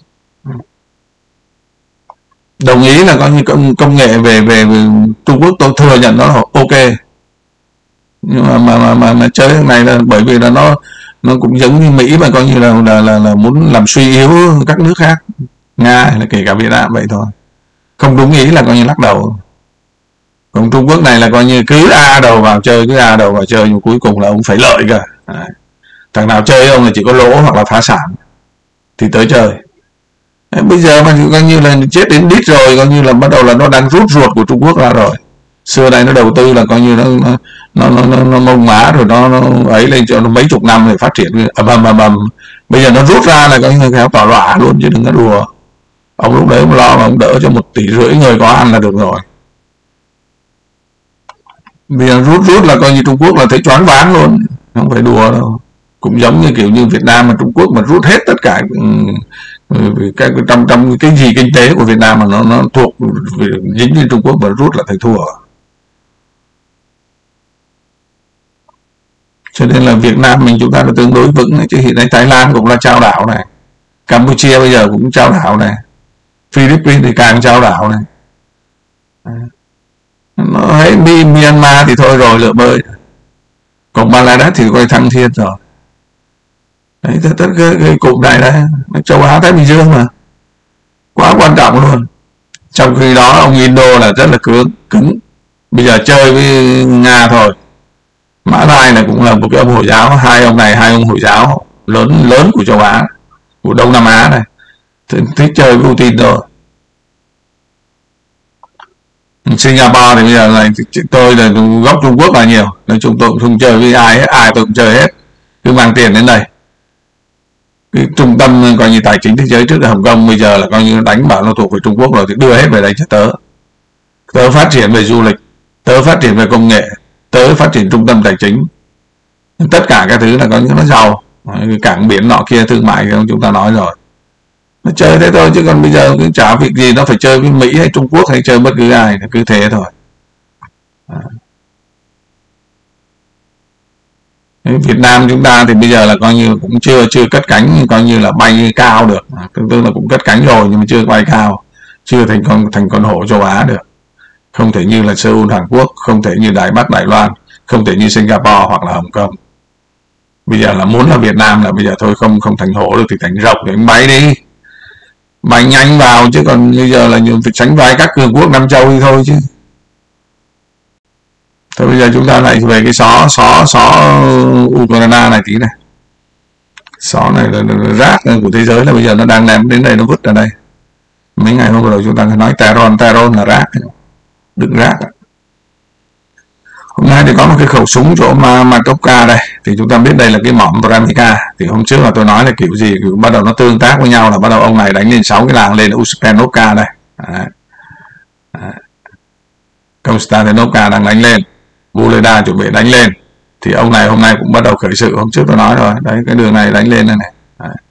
đồng ý là coi như công nghệ về Trung Quốc tôi thừa nhận nó là ok, nhưng mà chơi cái này là bởi vì là nó cũng giống như Mỹ mà coi như là muốn làm suy yếu các nước khác, Nga hay là kể cả Việt Nam vậy thôi, không đúng ý là coi như lắc đầu. Còn Trung Quốc này là coi như cứ A đầu vào chơi, nhưng cuối cùng là ông phải lợi cả. Đấy. Thằng nào chơi ông là chỉ có lỗ hoặc là phá sản thì tới chơi. Đấy, bây giờ mà coi như là chết đến đít rồi, coi như là bắt đầu là nó đang rút ruột của Trung Quốc ra rồi. Xưa nay nó đầu tư là coi như nó mông má rồi, nó ấy lên cho nó mấy chục năm để phát triển ầm. Bây giờ nó rút ra là coi như khéo tỏ lỏa luôn chứ đừng có đùa. Ông lúc đấy ông lo mà ông đỡ cho 1,5 tỷ người có ăn là được rồi. Bây giờ rút là coi như Trung Quốc là thấy choáng váng luôn, không phải đùa đâu. Cũng giống như kiểu như Việt Nam mà Trung Quốc mà rút hết tất cả trong cái gì kinh tế của Việt Nam mà nó thuộc dính như Trung Quốc mà rút là thấy thua. Cho nên là Việt Nam mình chúng ta là tương đối vững, chứ hiện nay Thái Lan cũng là chao đảo này, Campuchia bây giờ cũng chao đảo này, Philippines thì càng chao đảo này. Nó thấy Myanmar thì thôi rồi, lựa bơi. Còn Bangladesh thì coi thăng thiên rồi. Đấy, tất cái cụm này đấy, châu Á Thái Bình Dương mà quá quan trọng luôn. Trong khi đó ông Indo là rất là cứng. Bây giờ chơi với Nga thôi. Mã Lai này cũng là một cái ông Hồi giáo, hai ông Hồi giáo lớn của châu Á, của Đông Nam Á này, thích chơi với Putin rồi. Singapore thì bây giờ là tôi là gốc Trung Quốc là nhiều, nói chung tôi cũng không chơi với ai tôi cũng chơi hết, cứ mang tiền đến đây. Cái trung tâm coi như tài chính thế giới trước là Hồng Kông, bây giờ là coi như đánh bảo nó thuộc về Trung Quốc rồi thì đưa hết về đây cho tớ phát triển về du lịch, tớ phát triển về công nghệ, tớ phát triển trung tâm tài chính, tất cả các thứ là coi như nó giàu, cảng biển nọ kia, thương mại chúng ta nói rồi, nó chơi thế thôi, chứ còn bây giờ cứ chả việc gì nó phải chơi với Mỹ hay Trung Quốc hay chơi bất cứ ai, cứ thế thôi. Việt Nam chúng ta thì bây giờ là coi như cũng chưa cất cánh, coi như là bay cao được, tức là cũng cất cánh rồi nhưng mà chưa bay cao, chưa thành con hổ châu Á được, không thể như là Seoul Hàn Quốc, không thể như Đài Bắc Đài Loan, không thể như Singapore hoặc là Hồng Kông. Bây giờ là muốn là Việt Nam là bây giờ thôi, không thành hổ được thì thành rồng, thì anh bay đi, bay nhanh vào, chứ còn bây giờ là phải tránh vai các cường quốc Nam Châu đi thôi chứ. Thế bây giờ chúng ta lại về cái xó Ukraine này tí này. Xó này là rác của thế giới, là bây giờ nó đang ném đến đây, nó vứt ra đây. Mấy ngày hôm rồi chúng ta nói Tehran là rác, đựng rác. Hôm nay thì có một cái khẩu súng chỗ Makovka đây, thì chúng ta biết đây là cái mỏm Bramika. Thì hôm trước là tôi nói là kiểu gì, kiểu bắt đầu nó tương tác với nhau là bắt đầu ông này đánh lên 6 cái làng lên Uspanovka đây. Konstantinovka đang đánh lên, Voleda chuẩn bị đánh lên, thì ông này hôm nay cũng bắt đầu khởi sự. Hôm trước tôi nói rồi đấy, cái đường này đánh lên đây này.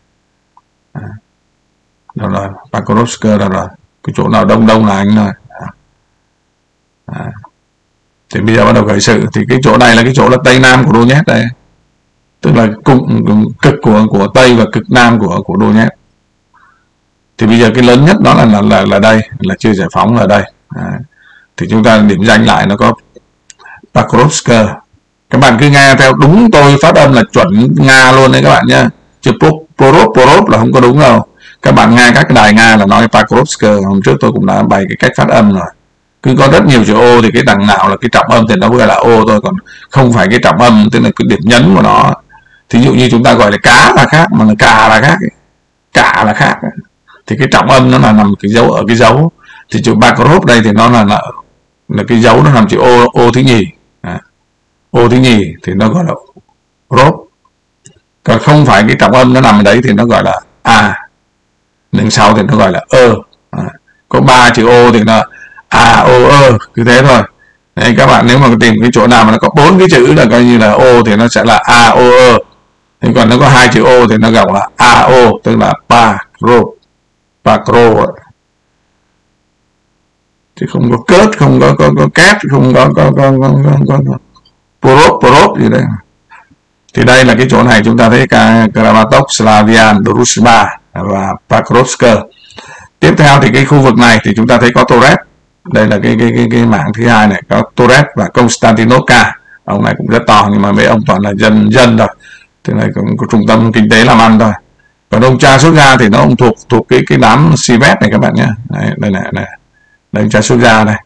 Rồi Pakrovsk rồi, cái chỗ nào đông là anh rồi. Thì bây giờ bắt đầu khởi sự. Thì cái chỗ này là cái chỗ là tây nam của Donetsk đây, tức là cực của tây và cực nam của Donetsk. Thì bây giờ cái lớn nhất đó là đây, là chưa giải phóng ở đây. Thì chúng ta điểm danh lại, nó có Pakrovsk. Các bạn cứ nghe theo đúng tôi phát âm là chuẩn Nga luôn đấy các bạn nhé, chứ Porov là không có đúng đâu. Các bạn nghe các đài Nga là nói Pakrovsk. Hôm trước tôi cũng đã bày cái cách phát âm rồi. Cứ có rất nhiều chữ ô thì cái đằng nào là cái trọng âm thì nó gọi là ô thôi, còn không phải cái trọng âm, tức là cái điểm nhấn của nó. Thí dụ như chúng ta gọi là cá là khác, mà là cà là khác, cả là khác. Thì cái trọng âm nó là nằm cái dấu ở cái dấu. Thì chữ Bakrov đây thì nó là cái dấu nó nằm chữ ô thứ nhì. Ô thứ nhì thì nó gọi là rốt. Còn không phải cái trọng âm nó nằm ở đấy thì nó gọi là a. Đằng sau thì nó gọi là ơ. Có 3 chữ ô thì nó a ô ơ, cứ thế thôi. Đấy, các bạn nếu mà tìm cái chỗ nào mà nó có 4 cái chữ là coi như là ô thì nó sẽ là a ô ơ. Thì còn nó có 2 chữ ô thì nó gọi là a ô, tức là Pakro. Chứ không có cớt, không có két, không có Porov gì đấy. Thì đây là cái chỗ này chúng ta thấy Kramatorsk, Slavian, Druzhba và Pakrovsk. Tiếp theo thì cái khu vực này thì chúng ta thấy có Torres. Đây là cái mảng thứ hai này, có Torres và Konstantinovka. Ông này cũng rất to nhưng mà mấy ông toàn là dân thôi. Thế này cũng có trung tâm kinh tế làm ăn thôi. Còn ông cha xuất ra thì nó ông thuộc cái đám Sivet này các bạn nhé. Đây này. Đây cha xuất ra này.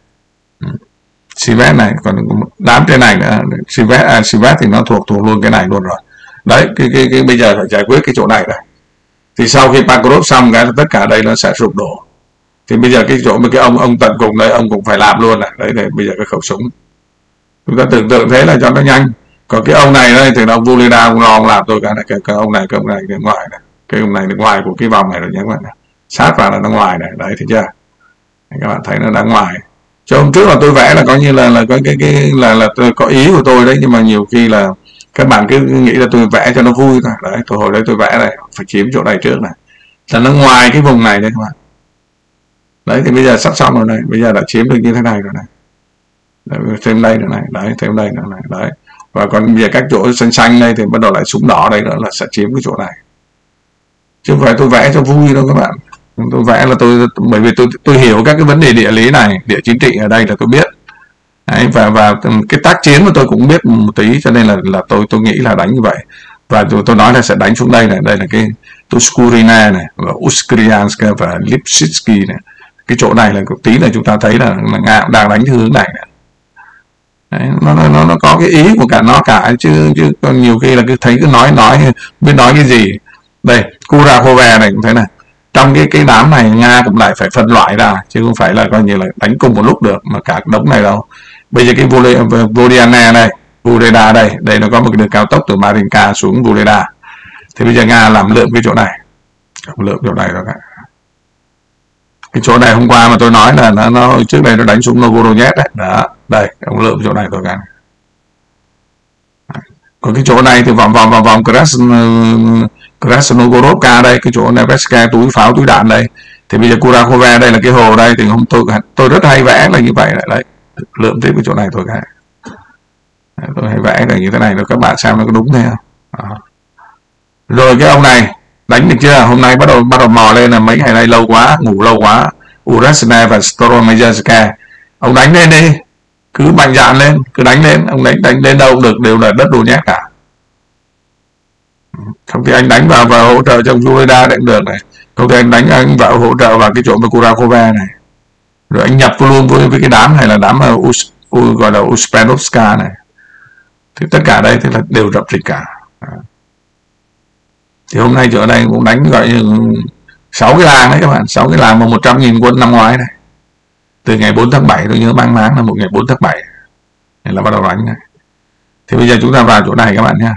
Sivet này, còn đám trên này nữa, Sivet thì nó thuộc luôn cái này luôn rồi. Đấy, cái bây giờ phải giải quyết cái chỗ này rồi. Thì sau khi Pakrov xong cái tất cả đây nó sẽ sụp đổ. Thì bây giờ cái chỗ mà cái ông tận cùng đấy ông cũng phải làm luôn này. Đấy này, bây giờ cái khẩu súng. Chúng ta tưởng tượng thế là cho nó nhanh. Còn cái ông này đây thì ông Voleda ông làm tôi cái này, cái ông này bên ngoài này. Cái ông này bên ngoài của cái vòng này rồi nhé các bạn này. Sát vào là nó ngoài này, đấy thấy chưa? Các bạn thấy nó đang ngoài. Cho hôm trước là tôi vẽ là coi như là có là tôi có ý của tôi đấy, nhưng mà nhiều khi là các bạn cứ nghĩ là tôi vẽ cho nó vui thôi. Đấy, hồi đấy tôi vẽ này phải chiếm chỗ này trước này, là nó ngoài cái vùng này đấy các bạn. Đấy thì bây giờ sắp xong rồi này, bây giờ đã chiếm được như thế này rồi này. Đấy, thêm đây nữa này, đấy thêm đây nữa này, đấy. Và còn bây giờ các chỗ xanh đây thì bắt đầu lại súng đỏ đây nữa là sẽ chiếm cái chỗ này. Chứ không phải tôi vẽ cho vui đâu các bạn. Tôi vẽ là bởi vì tôi hiểu các cái vấn đề địa lý này, địa chính trị ở đây là tôi biết. Đấy, và cái tác chiến mà tôi cũng biết một tí, cho nên là tôi nghĩ là đánh như vậy. Và tôi nói là sẽ đánh xuống đây này, đây là cái Tuskurina này, và Uskryansk và Lipsitsky này. Cái chỗ này là tí là chúng ta thấy là Nga cũng đang đánh theo hướng này. Đấy, nó có cái ý của cả nó cả, chứ còn nhiều khi là cứ thấy cứ nói biết nói cái gì. Đây, Kurakove này cũng thế này. Trong cái đám này Nga cũng lại phải phân loại ra, chứ không phải là coi như là đánh cùng một lúc được mà cả đống này đâu. Bây giờ cái Vodiana này, Voleda đây nó có một cái đường cao tốc từ Marinka xuống Voleda. Thì bây giờ Nga làm lượm cái chỗ này, lượm chỗ này rồi. Cái chỗ này hôm qua mà tôi nói là nó trước đây nó đánh xuống Novorossiysk đấy, đó, đây ông lượm chỗ này thôi cả. Còn cái chỗ này thì vòng Krasnogorovka đây, cái chỗ Neveska túi pháo túi đạn đây. Thì bây giờ Kurakove đây là cái hồ đây, thì tôi rất hay vẽ là như vậy đấy, lượm tiếp cái chỗ này thôi cả. Tôi hay vẽ là như thế này rồi các bạn xem nó có đúng thế không? Đó. Rồi cái ông này đánh được chưa? Hôm nay bắt đầu mò lên là mấy ngày nay lâu quá, ngủ lâu quá. Urasne và Storomezhska. Ông đánh lên đi, cứ mạnh dạn lên, cứ đánh lên, ông đánh lên đâu cũng được, đều là đất Donetsk cả. Không thì anh đánh vào và hỗ trợ trong Voleda cũng được này. Không thì anh vào hỗ trợ vào cái chỗ mà Kurakove này. Rồi anh nhập luôn với cái đám này là đám gọi là Uspanovska này, thì tất cả đây thì là đều rập rịch cả. Thì hôm nay ở đây cũng đánh gọi như 6 cái làng đấy các bạn, 6 cái làng mà 100.000 quân năm ngoái này, từ ngày 4 tháng 7 tôi nhớ mang máng là một ngày 4 tháng 7 là bắt đầu đánh này. Thì bây giờ chúng ta vào chỗ này các bạn nha.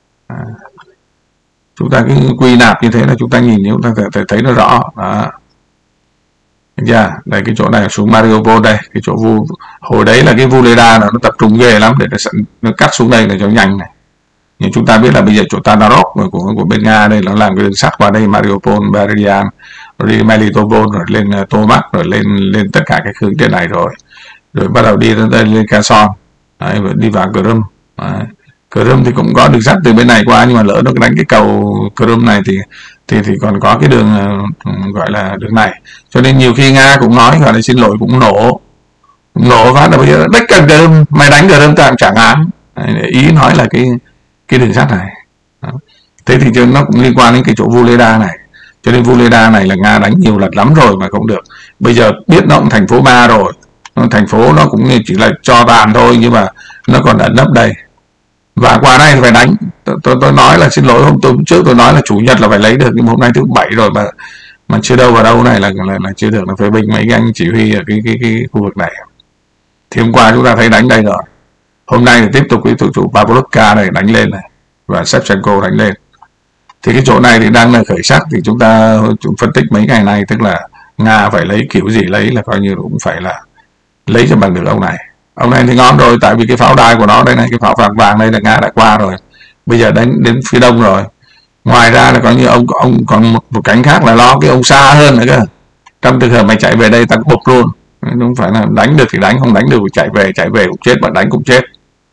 Chúng ta cứ quy nạp như thế là chúng ta nhìn chúng ta thấy nó rõ đó. Yeah, đây cái chỗ này xuống Mariupol đây, cái chỗ hồi đấy là cái Vuleda nó tập trung ghê lắm để nó cắt xuống đây là cho nhanh này. Nhưng chúng ta biết là bây giờ chỗ Tatarov của bên Nga đây nó làm cái đường sắt qua đây, Mariupol, Berian, rồi đi Melitopol, rồi lên Tomak, rồi lên tất cả các hướng trên này rồi bắt đầu đi đến đây lên Kherson, đấy, đi vào Crimea. Crimea thì cũng có đường sắt từ bên này qua, nhưng mà lỡ nó đánh cái cầu Crimea này thì còn có cái đường gọi là đường này, cho nên nhiều khi Nga cũng nói gọi là xin lỗi, cũng nổ phát là bây giờ đánh cần Crimea, mày đánh Crimea tạm chẳng án. Ý nói là cái đường sắt này đó. Thế thì nó cũng liên quan đến cái chỗ Vuleda này, cho nên Vuleda này là Nga đánh nhiều lần lắm rồi mà không được. Bây giờ biết nó cũng thành phố 3 rồi, thành phố nó cũng chỉ là cho tàn thôi, nhưng mà nó còn ẩn nấp đây, và qua đây phải đánh. Tôi nói là xin lỗi, hôm trước tôi nói là chủ nhật là phải lấy được, nhưng hôm nay thứ 7 rồi mà chưa đâu vào đâu này là chưa được, là phê bình mấy cái anh chỉ huy ở cái khu vực này. Thì hôm qua chúng ta thấy đánh đây rồi, hôm nay thì tiếp tục cái chỗ Pavlovka này đánh lên này, và Shevchenko đánh lên. Thì cái chỗ này thì đang là khởi sắc, thì chúng ta phân tích mấy ngày nay, tức là Nga phải lấy kiểu gì lấy, là coi như cũng phải là lấy cho bằng được ông này. Ông này thì ngon rồi, tại vì cái pháo đài của nó đây này, cái pháo vàng vàng đây là Nga đã qua rồi, bây giờ đánh đến phía đông rồi. Ngoài ra là coi như ông còn một cánh khác là lo cái ông xa hơn nữa cơ. Trong trường hợp mày chạy về đây ta bục luôn, không phải là đánh được thì đánh, không đánh được thì chạy về cũng chết, mà đánh cũng chết.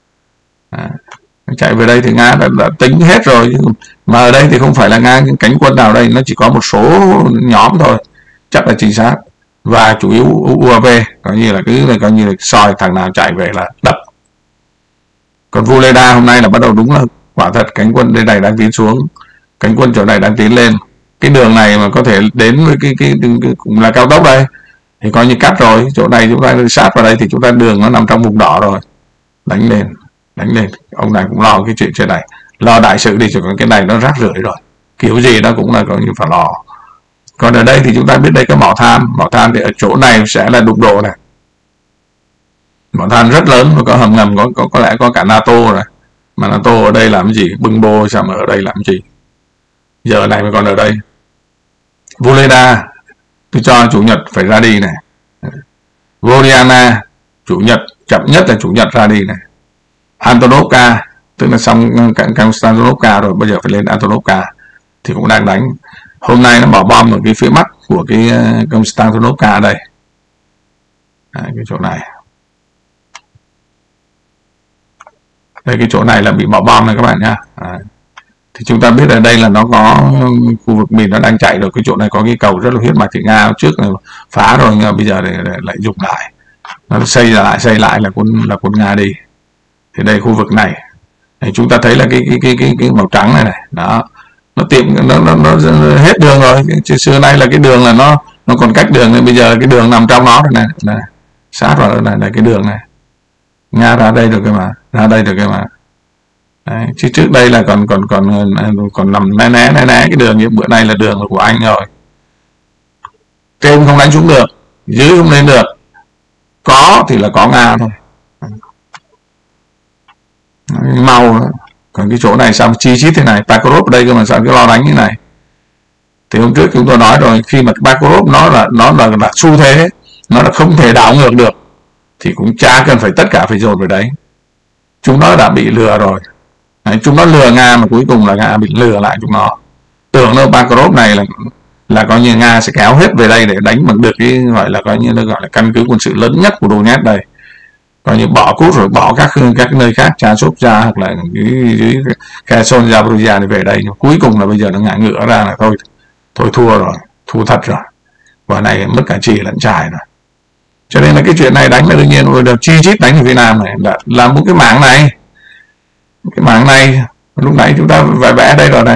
Chạy về đây thì Nga đã tính hết rồi, mà ở đây thì không phải là Nga cánh quân nào đây, nó chỉ có một số nhóm thôi, chắc là chính xác, và chủ yếu UAV, coi như là coi như là soi thằng nào chạy về là đập. Còn Vuleda hôm nay là bắt đầu đúng là quả thật cánh quân bên này đang tiến xuống, cánh quân chỗ này đang tiến lên. Cái đường này mà có thể đến với cái cũng là cao tốc đây thì coi như cắt rồi. Chỗ này chúng ta sát vào đây thì chúng ta đường nó nằm trong vùng đỏ rồi, đánh lên. Ông này cũng lo cái chuyện trên này, lo đại sự đi, cho cái này nó rác rưởi rồi, kiểu gì nó cũng là coi như phải lo. Còn ở đây thì chúng ta biết đây có mỏ than thì ở chỗ này sẽ là đụng độ này, mỏ than rất lớn, và có hầm ngầm, có lẽ có cả NATO rồi, mà NATO ở đây làm cái gì, bưng bô sao mà ở đây làm cái gì, giờ này mới còn ở đây. Vuleda tôi cho chủ nhật phải ra đi này, Vodiana chủ nhật, chậm nhất là chủ nhật ra đi này, Antonovka tức là xong Konstantinovka rồi, bây giờ phải lên Antonovka thì cũng đang đánh. Hôm nay nó bỏ bom ở cái phía bắc của cái Konstantinovka đây. Cái chỗ này, đây cái chỗ này là bị bỏ bom này các bạn nhá. Thì chúng ta biết ở đây là nó có khu vực mình nó đang chạy rồi, cái chỗ này có cái cầu rất là huyết mạch, thì Nga trước là phá rồi, nhưng mà bây giờ lại dùng lại, nó xây lại là quân Nga đi. Thì đây khu vực này thì chúng ta thấy là cái màu trắng này đó, nó hết đường rồi. Chứ xưa nay là cái đường là nó còn cách đường, nên bây giờ cái đường nằm trong nó này sát vào này cái đường này, Nga ra đây được cái mà, đấy, chứ trước đây là còn nằm né cái đường, như bữa nay là đường là của anh rồi. Trên không đánh xuống được, dưới không lên được, có thì là có Nga thôi, mau. Còn cái chỗ này sao chi chít thế này, Pakorov ở đây cơ mà sao cái lo đánh như này. Thì hôm trước chúng tôi nói rồi, khi mà Pakorov nó là xu thế, nó là không thể đảo ngược được, thì cũng chả cần phải tất cả phải dồn về đấy. Chúng nó đã bị lừa rồi. Đấy, chúng nó lừa Nga mà cuối cùng là Nga bị lừa lại chúng nó. Tưởng đâu Pakorov này là coi như Nga sẽ kéo hết về đây để đánh bằng được cái gọi là căn cứ quân sự lớn nhất của Donetsk đây. Coi như bỏ cút rồi bỏ các nơi khác, Chasov ra hoặc là dưới Kherson, Zaporizhia này về đây. Nhưng cuối cùng là bây giờ nó ngã ngựa ra là thôi thua rồi, thua thật rồi. Và này mất cả chì lẫn trải rồi. Cho nên là cái chuyện này đánh là đương nhiên rồi, được chi chít đánh ở Việt Nam này là một cái mảng này. Cái mảng này lúc nãy chúng ta vẽ đây rồi này.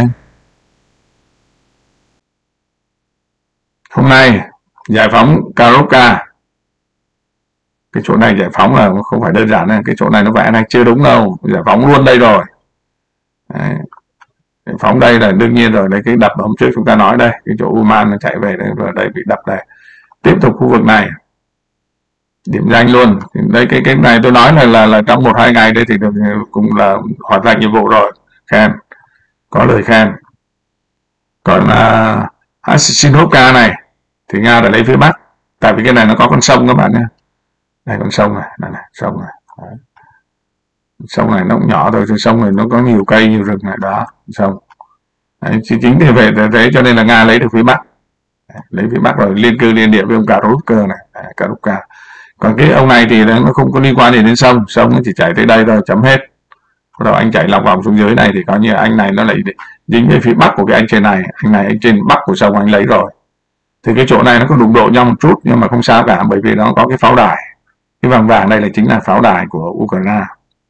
Hôm nay giải phóng Karovka, Cái chỗ này giải phóng là không phải đơn giản này, cái chỗ này nó vẽ này chưa đúng đâu, giải phóng luôn đây rồi. Đấy. Giải phóng đây là đương nhiên rồi, đấy cái đập hôm trước chúng ta nói đây, cái chỗ Uman nó chạy về đây và đây bị đập đây. Tiếp tục khu vực này điểm danh luôn. Đây cái này tôi nói là trong 1-2 ngày đây thì cũng là hoàn thành nhiệm vụ rồi, khen, có lời khen. Còn Sinopka này thì Nga đã lấy phía Bắc, tại vì cái này nó có con sông các bạn nhé. Đây con sông này, sông này. Đấy. Sông này nó cũng nhỏ thôi, sông này nó có nhiều cây nhiều rừng này đó, sông. Đấy, chính vì vậy thế cho nên là Nga lấy được phía Bắc. Đấy, lấy phía Bắc rồi liên cư liên địa với ông Karuska này, Karuska. Còn cái ông này thì nó không có liên quan gì đến sông, sông nó chỉ chảy tới đây thôi, chấm hết. Rồi anh chạy lòng vòng xuống dưới này thì coi như anh này nó lại dính về phía Bắc của cái anh trên này, anh trên Bắc của sông anh lấy rồi. Thì cái chỗ này nó có đụng độ nhau một chút nhưng mà không sao cả, bởi vì nó có cái pháo đài. Cái vàng vàng đây là chính là pháo đài của Ukraine.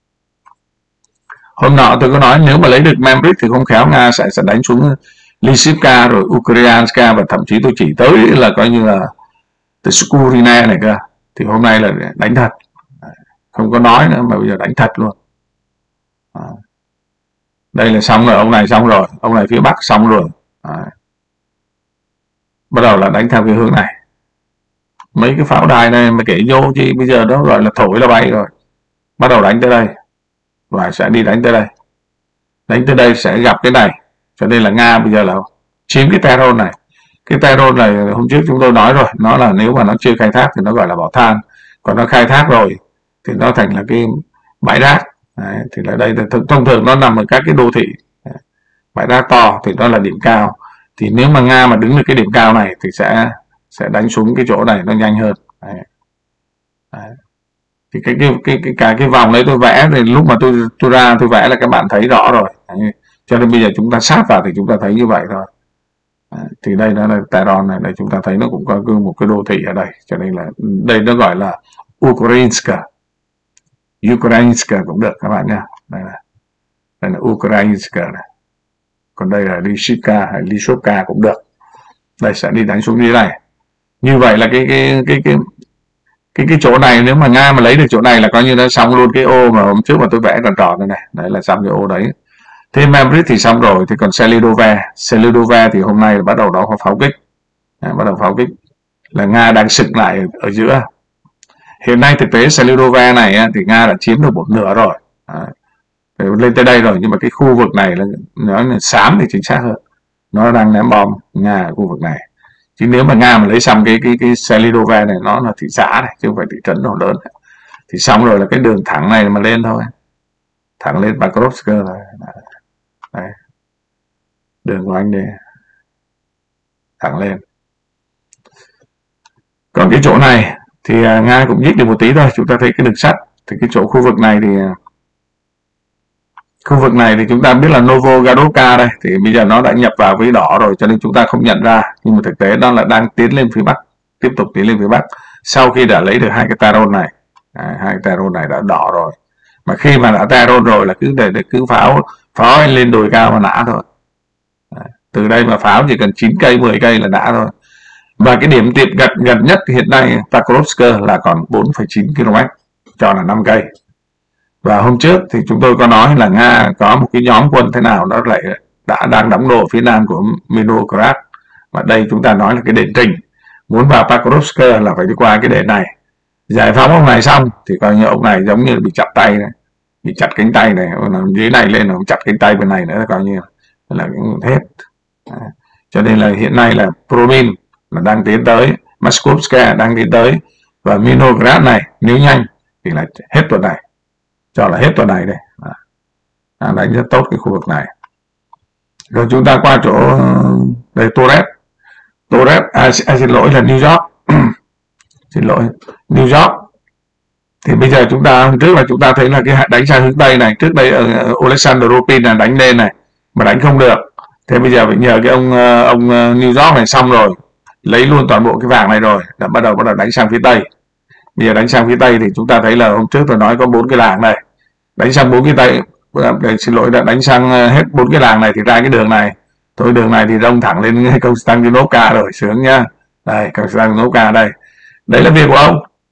Hôm nọ tôi có nói nếu mà lấy được Membrick thì không khéo Nga sẽ đánh xuống Lysivka rồi Ukrainska, và thậm chí tôi chỉ tới là coi như là Skurine này cơ. Thì hôm nay là đánh thật, không có nói nữa mà bây giờ đánh thật luôn. Đây là xong rồi, ông này xong rồi, ông này phía Bắc xong rồi. Bắt đầu là đánh theo cái hướng này. Mấy cái pháo đài này mà kể vô chứ bây giờ nó gọi là thổi là bay rồi. Bắt đầu đánh tới đây và sẽ đi đánh tới đây. Đánh tới đây sẽ gặp cái này. Cho nên là Nga bây giờ là chiếm cái Terron này. Cái Terron này hôm trước chúng tôi nói rồi, nó là nếu mà nó chưa khai thác thì nó gọi là bảo than, còn nó khai thác rồi thì nó thành là cái bãi rác. Đấy, thì là đây thông thường nó nằm ở các cái đô thị. Bãi rác to thì nó là điểm cao. Thì nếu mà Nga mà đứng được cái điểm cao này thì sẽ đánh xuống cái chỗ này nó nhanh hơn. Đấy. Đấy. Thì cái vòng đấy tôi vẽ thì lúc mà tôi ra tôi vẽ là các bạn thấy rõ rồi. Đấy. Cho nên bây giờ chúng ta sát vào thì chúng ta thấy như vậy thôi. Đấy. Thì đây nó là Terron này, đây chúng ta thấy nó cũng có một cái đô thị ở đây, cho nên là đây nó gọi là Ukrainska cũng được các bạn nha. Đây là Ukrainska này. Còn đây là Lysivka hay Lysovka cũng được. Đây sẽ đi đánh xuống như thế này. Như vậy là cái chỗ này nếu mà Nga mà lấy được chỗ này là coi như nó xong luôn cái ô mà hôm trước mà tôi vẽ tròn tròn này. Đấy là xong cái ô đấy. Thế Membrick thì xong rồi, thì còn Selidove thì hôm nay bắt đầu nó có pháo kích. Đấy, bắt đầu pháo kích là Nga đang sực lại ở giữa. Hiện nay thực tế Selidove này thì Nga đã chiếm được một nửa rồi. Đấy. Lên tới đây rồi, nhưng mà cái khu vực này là nói là xám thì chính xác hơn, nó đang ném bom Nga ở khu vực này. Chứ nếu mà Nga mà lấy xong cái Selidove này, nó là thị xã này chứ không phải thị trấn nào lớn này. Thì xong rồi là cái đường thẳng này mà lên thôi, thẳng lên Pakrovsk rồi. Đây. Đường của anh đây thẳng lên. Còn cái chỗ này thì Nga cũng nhích được một tí thôi. Chúng ta thấy cái đường sắt thì cái chỗ khu vực này thì chúng ta biết là Novogarovka đây, thì bây giờ nó đã nhập vào với đỏ rồi cho nên chúng ta không nhận ra, nhưng mà thực tế đó là đang tiến lên phía Bắc, tiếp tục tiến lên phía Bắc sau khi đã lấy được hai cái Terron này. Hai cái Terron này đã đỏ rồi, mà khi mà đã Terron rồi là cứ pháo anh lên đồi cao mà nã thôi. Từ đây mà pháo chỉ cần 9 cây 10 cây là nã thôi. Và cái điểm tiệm gần nhất hiện nay Pakrovsk là còn 4,9 km, cho là 5 cây. Và hôm trước thì chúng tôi có nói là Nga có một cái nhóm quân thế nào đó lại đang đóng đô phía nam của Minograd. Và đây chúng ta nói là cái đền trình. Muốn vào Pakrovsk là phải đi qua cái đền này. Giải phóng ông này xong thì coi như ông này giống như bị chặt tay này, bị chặt cánh tay này, dưới này lên là chặt cánh tay bên này nữa, coi như là hết. Cho nên là hiện nay là Promin là đang tiến tới, Moskovska đang tiến tới, và Minograd này nếu nhanh thì là hết tuần này, cho là hết tuần này đây. Đánh rất tốt cái khu vực này. Rồi chúng ta qua chỗ đây Torres, xin lỗi là New York. Xin lỗi, New York. Thì bây giờ chúng ta trước là chúng ta thấy là cái đánh sang hướng Tây này, trước đây ở Alexandropol là đánh lên này mà đánh không được. Thế bây giờ phải nhờ cái ông New York này xong rồi, lấy luôn toàn bộ cái vàng này rồi, đã bắt đầu đánh sang phía Tây. Bây giờ đánh sang phía Tây thì chúng ta thấy là hôm trước tôi nói có 4 cái làng này, đánh sang 4 cái Tây, xin lỗi, đã đánh sang hết 4 cái làng này thì ra cái đường này. Thôi đường này thì rông thẳng lên Konstantinovka rồi, sướng nhá. Đây, Konstantinovka đây. Đấy là việc của ông.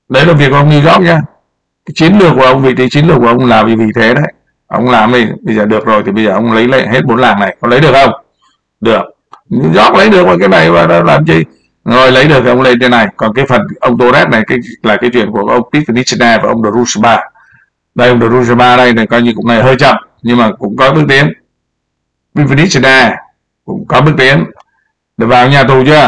Đấy là việc của ông New York nhá. Cái chiến lược của ông, vị trí chiến lược của ông là vì thế đấy. Ông làm đi, bây giờ được rồi thì bây giờ ông lấy lại hết 4 làng này, có lấy được không? Được. New York lấy được, mà cái này mà làm chi? Rồi lấy được thì ông lên trên này. Còn cái phần ông Torres này là cái chuyện của ông Pivnichina và ông Druzhba. Đây ông Druzhba đây này coi như cũng này hơi chậm nhưng mà cũng có bước tiến. Pivnichina cũng có bước tiến. Được vào nhà tù chưa?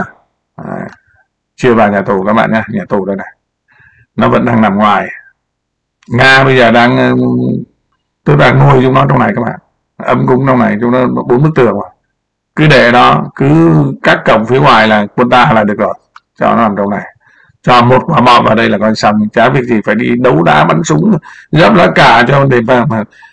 Chưa vào nhà tù các bạn nhé, nhà tù đây này. Nó vẫn đang nằm ngoài. Nga bây giờ đang tôi đang nuôi chúng nó trong này các bạn, ấm cúng trong này, chúng nó 4 bức tường mà. Cứ để nó, cứ các cổng phía ngoài là quân ta là được rồi, cho nó nằm trong này, cho một quả bom vào đây là coi xong, chả việc gì phải đi đấu đá bắn súng dấp lá cả cho để mà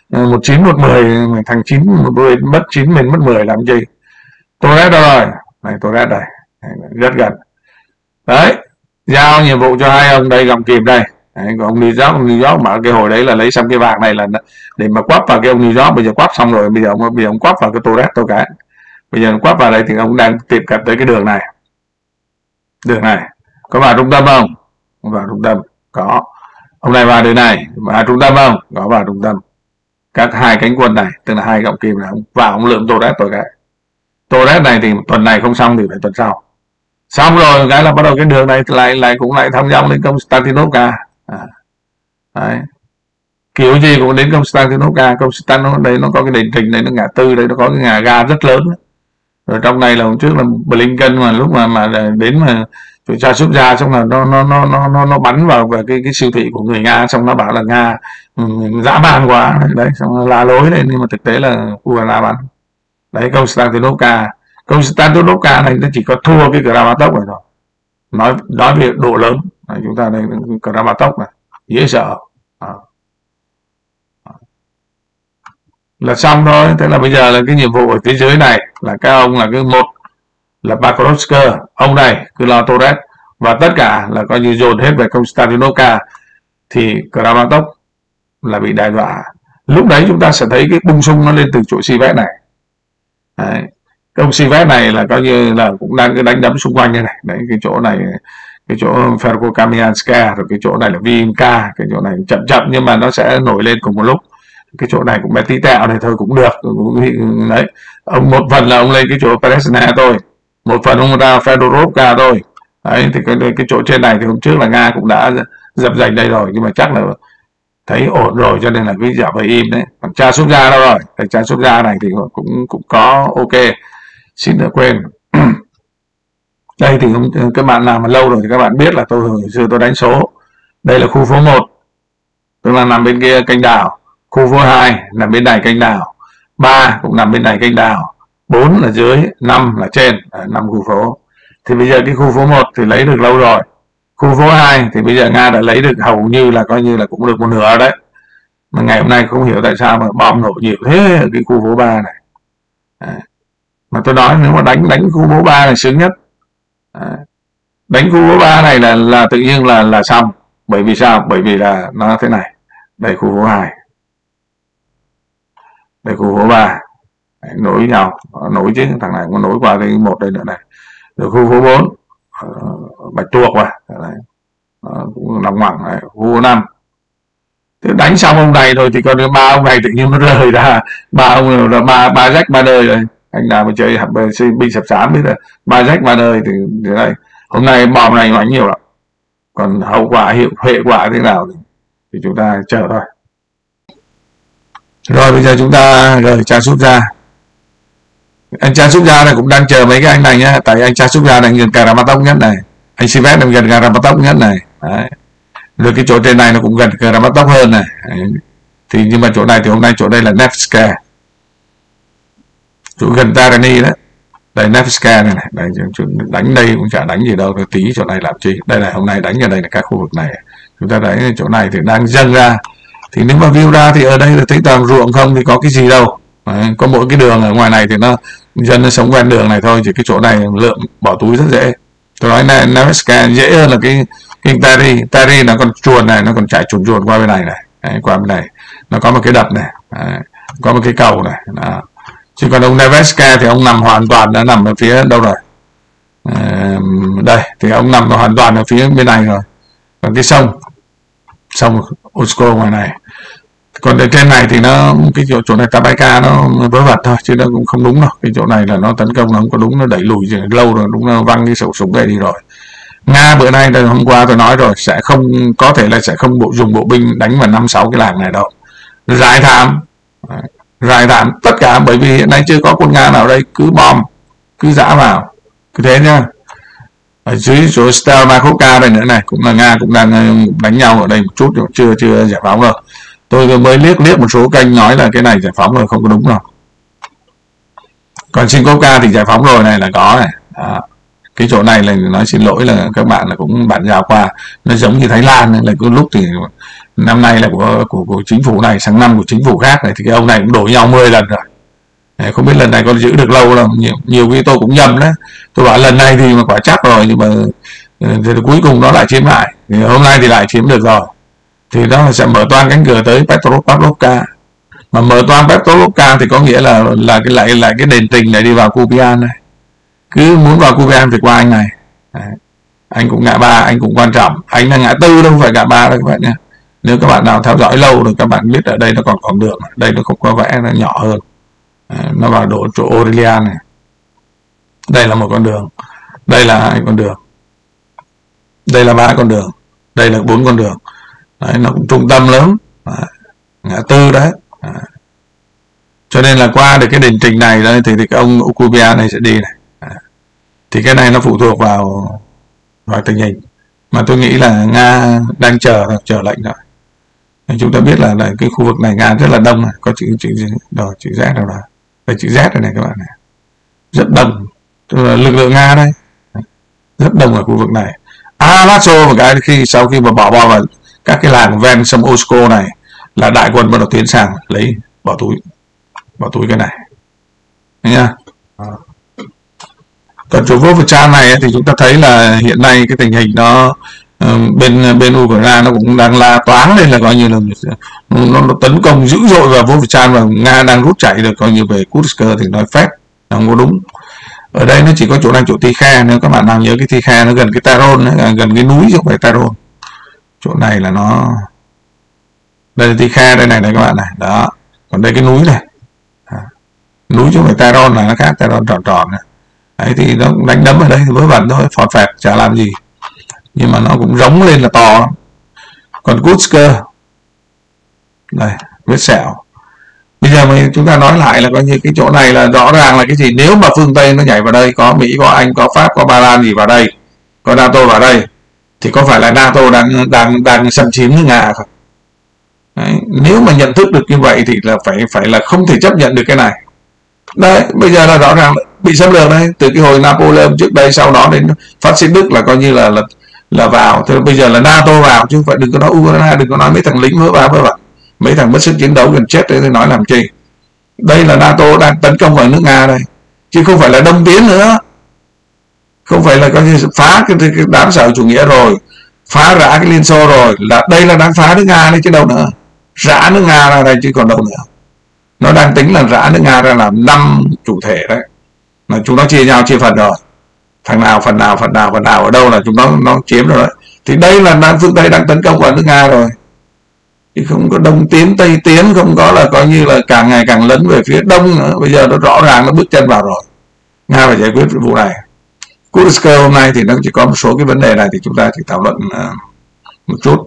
19-10 thằng 9-10 mất 9 mình mất 10 làm gì. Torres đâu rồi? Này Torres đây, rất gần. Đấy, giao nhiệm vụ cho hai ông đây gọng kìm đây. Đấy, ông New York mà cái hồi đấy là lấy xong cái vàng này là để mà quắp vào cái ông New York, bây giờ quắp xong rồi, bây giờ ông quắp vào cái Torres tôi cái. Bây giờ ông quắp vào đây thì ông đang tiệm cận tới cái đường này. Đường này, có vào trung tâm không? Không vào trung tâm, có. Ông này vào đường này, vào trung tâm không? Có vào trung tâm. Các hai cánh quân này, tức là hai gọng kìm này, ông vào ông lượm Torres tôi cái. Torres này thì tuần này không xong thì phải tuần sau. Xong rồi cái là bắt đầu cái đường này lại cũng lại thăm dong lên Constantinople. Đấy. Kiểu gì cũng đến Constantinople. Constantinople đây nó có cái đền trình này, nó ngã tư đây, nó có cái nhà ga rất lớn. Rồi trong này là hôm trước là Blinken mà lúc mà đến mà cha xuất ra xong là nó bắn vào cái siêu thị của người Nga, xong nó bảo là Nga dã man quá đấy, xong la lối lên, nhưng mà thực tế là Ukraine bắn. Đấy, Constantinople này nó chỉ có thua cái Kramatorsk này thôi. Nói về độ lớn này, chúng ta đây Kramatorsk này dễ sợ. Là xong thôi. Thế là bây giờ là cái nhiệm vụ ở phía dưới này là các ông là cái một là Pakrovsk, ông này cứ lo Torres, và tất cả là coi như dồn hết về Constantinople, thì Kramatorsk là bị đe dọa. Lúc đấy chúng ta sẽ thấy cái bung sung nó lên từ chỗ Sivet này. Đấy. Cái ông Sivet này là coi như là cũng đang cái đánh đấm xung quanh như này. Đấy, cái chỗ này, cái chỗ Ferko-Kamianska, rồi cái chỗ này là Vinka, cái chỗ này chậm chậm nhưng mà nó sẽ nổi lên cùng một lúc. Cái chỗ này cũng bé tí tẹo này thôi cũng được. Đấy, ông một phần là ông lên cái chỗ Palestine thôi, một phần ông ra Fedorovka thôi. Đấy, thì cái chỗ trên này thì hôm trước là Nga cũng đã dập giành đây rồi, nhưng mà chắc là thấy ổn rồi cho nên là cứ giả vờ im đấy. Còn cha xuất gia đâu rồi? Cái cha xuất gia này thì cũng có ok. Xin được quên. Đây thì các bạn làm mà lâu rồi thì các bạn biết là tôi hồi xưa tôi đánh số. Đây là khu phố 1, tức là nằm bên kia kênh đảo. Khu phố 2 nằm bên này kênh đảo, 3 cũng nằm bên này kênh đảo, 4 là dưới, 5 là trên, 5 khu phố. Thì bây giờ cái khu phố 1 thì lấy được lâu rồi. Khu phố 2 thì bây giờ Nga đã lấy được hầu như là coi như là cũng được một nửa đấy. Mà ngày hôm nay không hiểu tại sao mà bom nổ nhiều thế ở cái khu phố 3 này. Đấy. Mà tôi nói nếu mà đánh khu phố 3 này sướng nhất. Đấy. Đánh khu phố 3 này là tự nhiên là xong. Bởi vì sao? Bởi vì là nó thế này. Đây khu phố 2. Đây khu phố 3. Đấy, nối nhau, nối chứ, thằng này cũng nối qua cái một đây nữa này. Rồi khu phố 4, Bạch Tuộc mà, cũng nằm ngoẳng này, khu phố 5. Thế đánh xong ông này rồi thì còn ba ông này tự nhiên nó rời ra, ba ông là ba rách ba đời rồi. Anh nào mà chơi binh sập sám biết là ba rách ba đời thì đây. Hôm nay bom này mạnh nhiều lắm. Còn hậu quả hệ quả thế nào thì chúng ta chờ thôi. Rồi bây giờ chúng ta gửi cha sút ra. Anh cha sút ra này cũng đang chờ mấy cái anh này nhá, tại anh cha sút ra này gần Kramatorsk nhất này, anh Sivet này gần Kramatorsk nhất này. Đấy. Rồi cái chỗ trên này nó cũng gần Kramatorsk hơn này. Đấy. Thì nhưng mà chỗ này thì hôm nay chỗ đây là Nevska, chỗ gần Tarani đấy. Đây Nevska này, đây đánh đây cũng chả đánh gì đâu, tí chỗ này làm chi. Đây là hôm nay đánh ở đây là các khu vực này. Chúng ta thấy chỗ này thì đang dâng ra. Thì nếu mà view ra thì ở đây là thấy toàn ruộng không thì có cái gì đâu. Đấy, có mỗi cái đường ở ngoài này thì dân nó sống ven đường này thôi, chỉ cái chỗ này lượm bỏ túi rất dễ. Tôi nói này Nevska dễ hơn là cái Tari nó còn chuồn này, nó còn chạy chuồn qua bên này này. Đấy, qua bên này nó có một cái đập này. Đấy, có một cái cầu này. Đó. Chứ còn ông Nevska thì ông nằm hoàn toàn đã nằm ở phía đâu rồi. Đây thì ông nằm hoàn toàn ở phía bên này rồi. Còn cái sông Osko ngoài này. Còn ở trên này thì nó cái chỗ này Tabaika nó vớ vẩn thôi, chứ nó cũng không đúng đâu. Cái chỗ này là nó tấn công nó không có đúng, nó đẩy lùi lâu rồi, đúng là văng cái khẩu súng này đi rồi. Nga bữa nay là hôm qua tôi nói rồi, sẽ không có thể là sẽ không dùng bộ binh đánh vào 5-6 cái làng này đâu. Rải thảm tất cả, bởi vì hiện nay chưa có quân Nga nào đây cứ bom, cứ dã vào, cứ thế nhá. Ở dưới chỗ Stelmakovka đây nữa này cũng là Nga cũng đang đánh nhau ở đây một chút, chưa giải phóng đâu. Tôi mới liếc một số kênh nói là cái này giải phóng rồi, không có đúng đâu. Còn Sinkovka thì giải phóng rồi này, là có này. Đó. Cái chỗ này là nói xin lỗi là các bạn là cũng bản giao qua, nó giống như Thái Lan là có lúc thì năm nay là của chính phủ này, sang năm của chính phủ khác này, thì cái ông này cũng đổi nhau 10 lần rồi. Đấy, không biết lần này có giữ được lâu đâu, nhiều khi tôi cũng nhầm đấy, tôi bảo lần này thì mà quả chắc rồi, nhưng mà thì cuối cùng nó lại chiếm lại, thì hôm nay thì lại chiếm được rồi, thì nó sẽ mở toan cánh cửa tới Petropavlovka. Mà mở toan Petropavlovka thì có nghĩa là lại cái đền Tình này đi vào Kupian này, cứ muốn vào Kupian thì qua anh này. Đấy. Anh cũng ngã ba, anh cũng quan trọng, anh là ngã tư đâu phải ngã ba đâu các bạn nhé. Nếu các bạn nào theo dõi lâu rồi các bạn biết ở đây nó còn đường, đây nó không có vẽ, nó nhỏ hơn. Nó vào chỗ Aurelian này, đây là một con đường, đây là 2 con đường, đây là 3 con đường, đây là 4 con đường. Đấy, nó cũng trung tâm lớn. Đấy, ngã tư đấy. Đấy. Cho nên là qua được cái đền Trình này đây thì cái ông Ukubia này sẽ đi này. Đấy. Thì cái này nó phụ thuộc vào tình hình, mà tôi nghĩ là Nga đang chờ lệnh rồi. Chúng ta biết là cái khu vực này Nga rất là đông này, có chữ Z đâu đó, đây chữ Z này các bạn này, rất đông, tức là lực lượng Nga đây, rất đông ở khu vực này. Lasso một cái khi sau khi mà bỏ vào các cái làng ven sông Osko này là đại quân bắt đầu tiến sang lấy bỏ túi cái này, thấy nhá. Còn chỗ Vovchan này thì chúng ta thấy là hiện nay cái tình hình nó bên Ukraine nó cũng đang la toáng lên, là coi như là nó tấn công dữ dội vào Vovchan, và Nga đang rút chạy được coi như về Kursk thì nói phép không có đúng. Ở đây nó chỉ có chỗ này, chỗ Tikha, nếu các bạn nào nhớ cái Tikha nó gần cái Taron, gần cái núi chứ không phải Taron. Chỗ này là nó, đây là Tikha đây này các bạn này, đó. Còn đây cái núi này, núi chứ không phải Taron, là nó khác, Taron tròn này. Đấy thì nó cũng đánh đấm ở đây vớ vẩn thôi, phọt phẹt chả làm gì, nhưng mà nó cũng rống lên là to lắm. Còn Kursk đây, vết sẹo. Bây giờ chúng ta nói lại là coi như cái chỗ này là rõ ràng là cái gì, nếu mà phương Tây nó nhảy vào đây, có Mỹ, có Anh, có Pháp, có Ba Lan gì vào đây, có NATO vào đây, thì có phải là NATO đang xâm chiếm nước Nga không? Đấy, nếu mà nhận thức được như vậy thì là phải là không thể chấp nhận được cái này. Đấy, bây giờ là rõ ràng bị xâm lược đấy, từ cái hồi Napoleon trước đây, sau đó đến phát xít Đức là coi như là vào. Thế bây giờ là NATO vào, chứ không phải, đừng có nói Ukraine, đừng có nói mấy thằng lính vớ vẩn, mấy thằng mất sức chiến đấu gần chết đấy thì nói làm chi. Đây là NATO đang tấn công vào nước Nga đây, chứ không phải là Đông Tiến nữa, không phải là coi như phá cái đám xã hội chủ nghĩa rồi, phá rã cái Liên Xô rồi, là đây là đang phá nước Nga đấy chứ đâu nữa, rã nước Nga ra đây chứ còn đâu nữa. Nó đang tính là rã nước Nga ra làm 5 chủ thể đấy, mà chúng nó chia phần rồi, phần nào ở đâu là chúng nó chiếm rồi đấy. Thì đây là phương Tây đang tấn công vào nước Nga rồi, chứ không có Đông Tiến Tây Tiến, không có là coi như là càng ngày càng lấn về phía đông nữa. Bây giờ nó rõ ràng nó bước chân vào rồi, Nga phải giải quyết vụ này. Kursk hôm nay thì nó chỉ có một số cái vấn đề này thì chúng ta chỉ thảo luận một chút.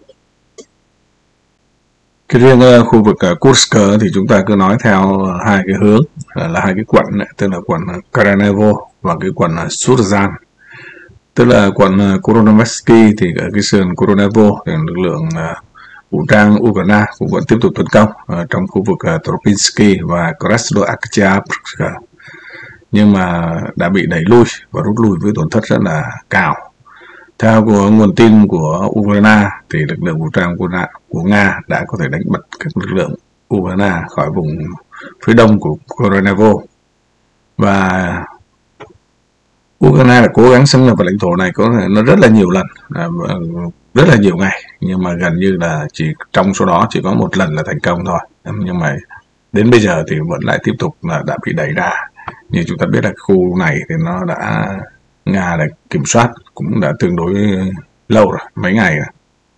Cái riêng khu vực Kursk thì chúng ta cứ nói theo 2 cái hướng, là 2 cái quận này, tức là quận Karanevo và cái quận Surzan. Tức là quận Koronovsky thì ở cái sườn Koronevo thì lực lượng vũ trang Ukraine cũng vẫn tiếp tục tấn công trong khu vực Tropinsky và Krasnoarkhavsk, nhưng mà đã bị đẩy lui và rút lui với tổn thất rất là cao. Theo nguồn tin của Ukraine thì lực lượng vũ trang của Nga đã có thể đánh bật các lực lượng Ukraine khỏi vùng phía đông của Koronevo, và Ukraine đã cố gắng xâm nhập vào lãnh thổ này nó rất là nhiều lần, rất là nhiều ngày, nhưng mà gần như là trong số đó chỉ có 1 lần là thành công thôi. Nhưng mà đến bây giờ thì vẫn lại tiếp tục là đã bị đẩy ra. Như chúng ta biết là khu này thì nó đã Nga đã kiểm soát cũng đã tương đối lâu rồi, mấy ngày rồi.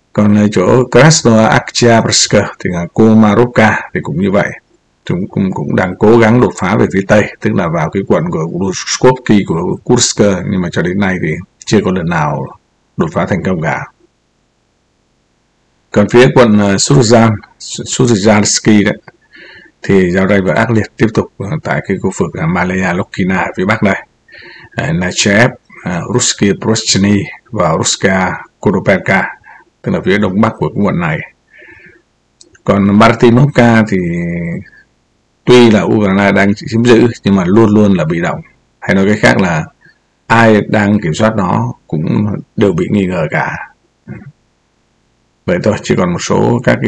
Còn ở chỗ Krasnoarkhtiavsk thì là Komarovka thì cũng như vậy, chúng cũng đang cố gắng đột phá về phía tây, tức là vào cái quận của Uruskovsky của Kursk, nhưng mà cho đến nay thì chưa có lần nào đột phá thành công cả. Còn phía quận Suzhyansky đấy thì giao tranh và ác liệt tiếp tục tại cái khu vực Malaya Lokina ở phía bắc đây, Nechaev, Russky Prochny và Ruska Koropelka, tức là phía đông bắc của cái quận này. Còn Martinovka thì tuy là Ukraine đang chiếm giữ nhưng mà luôn luôn là bị động, hay nói cách khác là ai đang kiểm soát nó cũng đều bị nghi ngờ cả. Vậy thôi, chỉ còn một số các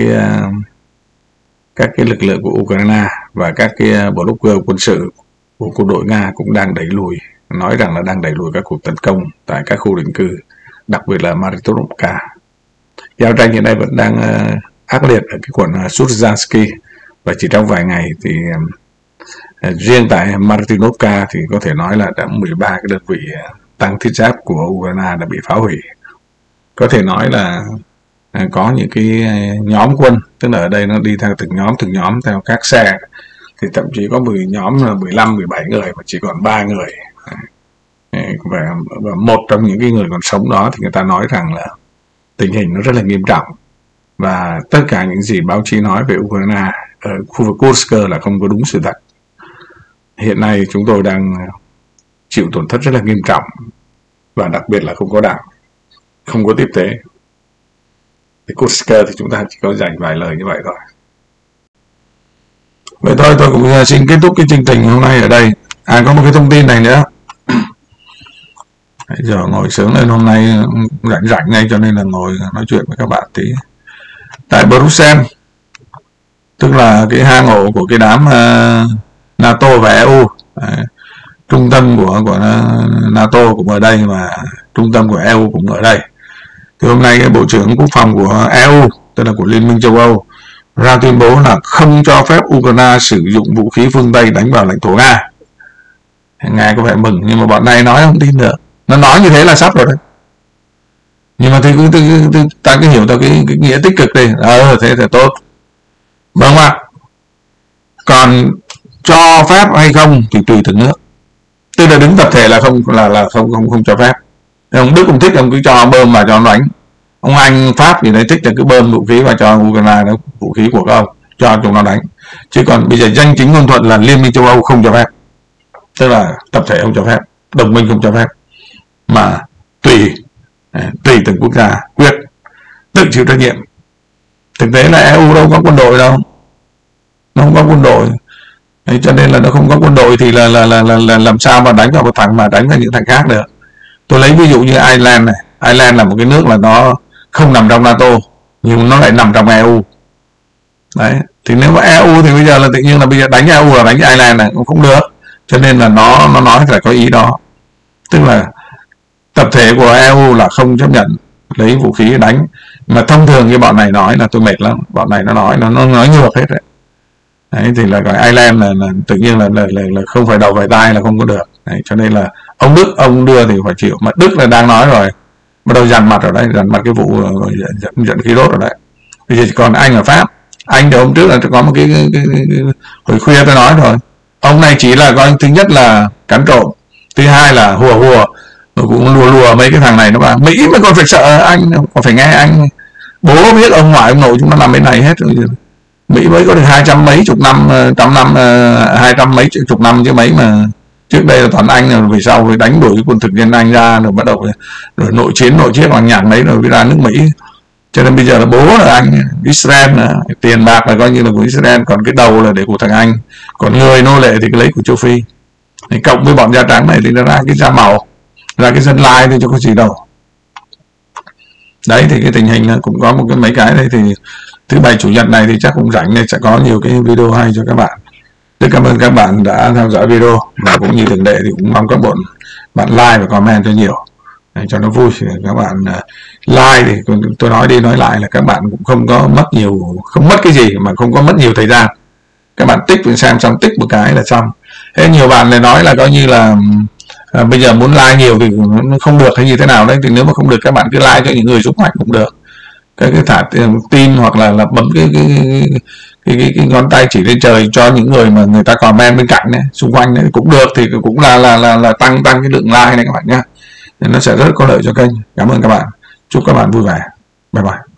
cái lực lượng của Ukraine và các cái blogger quân sự của quân đội Nga cũng đang đẩy lùi, nói rằng là đang đẩy lùi các cuộc tấn công tại các khu định cư, đặc biệt là Martinovka. Giao tranh hiện nay vẫn đang ác liệt ở cái quận Suzhyansky, và chỉ trong vài ngày thì riêng tại Martinovka thì có thể nói là đã 13 cái đơn vị tăng thiết giáp của Ukraine đã bị phá hủy. Có thể nói là có những cái nhóm quân, tức là ở đây nó đi theo từng nhóm theo các xe, thì thậm chí có 10 nhóm là 15, 17 người mà chỉ còn 3 người. Và một trong những cái người còn sống đó thì người ta nói rằng là tình hình nó rất là nghiêm trọng, và tất cả những gì báo chí nói về Ukraine ở khu vực Kursk là không có đúng sự thật. Hiện nay chúng tôi đang chịu tổn thất rất là nghiêm trọng, và đặc biệt là không có đạn, không có tiếp tế. Thì Kursk thì chúng ta chỉ có dành vài lời như vậy thôi. Vậy thôi, tôi cũng xin kết thúc cái chương trình hôm nay ở đây. Có một cái thông tin này nữa. Bây giờ ngồi sớm lên, hôm nay rảnh ngay cho nên là ngồi nói chuyện với các bạn tí. Tại Bruxelles, tức là cái hang ổ của cái đám NATO và EU, trung tâm của NATO cũng ở đây và trung tâm của EU cũng ở đây. Thì hôm nay cái Bộ trưởng Quốc phòng của EU, tức là của Liên minh châu Âu, ra tuyên bố là không cho phép Ukraine sử dụng vũ khí phương Tây đánh vào lãnh thổ Nga. Nga có vẻ mừng, nhưng mà bọn này nói không tin được. Nó nói như thế là sắp rồi đấy. Nhưng mà thì ta cứ hiểu theo cái nghĩa tích cực đi. Thế thì tốt. Vâng ạ. Còn cho phép hay không thì tùy từng nước. Tức là đứng tập thể là không cho phép. Ông Đức cũng thích, ông cứ cho bơm vào cho nó đánh. Ông Anh, Pháp thì đấy thích là cứ bơm vũ khí vào cho Ukraine, đó, vũ khí của các ông, cho chúng nó đánh. Chứ còn bây giờ danh chính ngôn thuận là Liên minh châu Âu không cho phép. Tức là tập thể không cho phép, đồng minh không cho phép. Mà tùy từng quốc gia quyết tự chịu trách nhiệm. Thực tế là EU đâu có quân đội đâu, nó không có quân đội. Đấy, cho nên là nó không có quân đội thì là làm sao mà đánh vào một thằng mà đánh vào những thằng khác được. Tôi lấy ví dụ như Ireland này. Ireland là một cái nước là nó không nằm trong NATO nhưng nó lại nằm trong EU. Đấy, thì nếu mà EU thì bây giờ là tự nhiên là bây giờ đánh EU là đánh Ireland này cũng không được. Cho nên là nó nói phải có ý đó. Tức là tập thể của EU là không chấp nhận lấy vũ khí đánh. Mà thông thường cái bọn này nói là tôi mệt lắm, bọn này nó nói ngược hết đấy. Đấy, thì là cái Ireland là tự nhiên là không phải đầu phải tai là không có được. Đấy, cho nên là ông Đức ông đưa thì phải chịu. Mà Đức là đang nói rồi, bắt đầu dằn mặt ở đây, dằn mặt cái vụ dẫn khí đốt ở đấy. Bây giờ còn Anh ở Pháp, Anh thì hôm trước là có một cái hồi khuya tôi nói rồi, ông này chỉ là coi thứ nhất là cắn trộm, thứ hai là hùa cũng lùa mấy cái thằng này nó vào. Mỹ mới còn phải sợ Anh, còn phải nghe Anh. Bố biết ông ngoại ông nội chúng nó nằm bên này hết rồi. Mỹ mới có được 200 mấy chục năm, 200 mấy chục năm chứ mấy mà trước đây là toàn Anh, rồi về sau rồi đánh đuổi cái quân thực dân Anh ra, rồi bắt đầu rồi nội chiến bằng nhạc đấy rồi ra nước Mỹ. Cho nên bây giờ là bố là Anh, Israel là tiền bạc là coi như là của Israel, còn cái đầu là để của thằng Anh, còn người nô lệ thì cái lấy của châu Phi. Thì cộng với bọn da trắng này thì nó ra cái da màu, ra cái dân lai thì cho có gì đâu. Đấy thì cái tình hình là cũng có một cái mấy cái đây, thì thứ bảy chủ nhật này thì chắc cũng rảnh nên sẽ có nhiều cái video hay cho các bạn. Rất cảm ơn các bạn đã theo dõi video, và cũng như thường lệ thì cũng mong các bạn like và comment cho nhiều để cho nó vui. Các bạn like thì tôi nói đi nói lại là các bạn cũng không mất cái gì mà không có mất nhiều thời gian. Các bạn tích xem xong tích một cái là xong. Thế nhiều bạn lại nói là coi như là bây giờ muốn like nhiều thì nó không được hay như thế nào đấy, thì nếu mà không được các bạn cứ like cho những người xung quanh cũng được. cái thả tin, hoặc là bấm cái ngón tay chỉ lên trời cho những người mà người ta comment bên cạnh này, xung quanh này cũng được, thì cũng là tăng cái lượng like này các bạn nhé. Nó sẽ rất có lợi cho kênh. Cảm ơn các bạn, chúc các bạn vui vẻ, bye bye.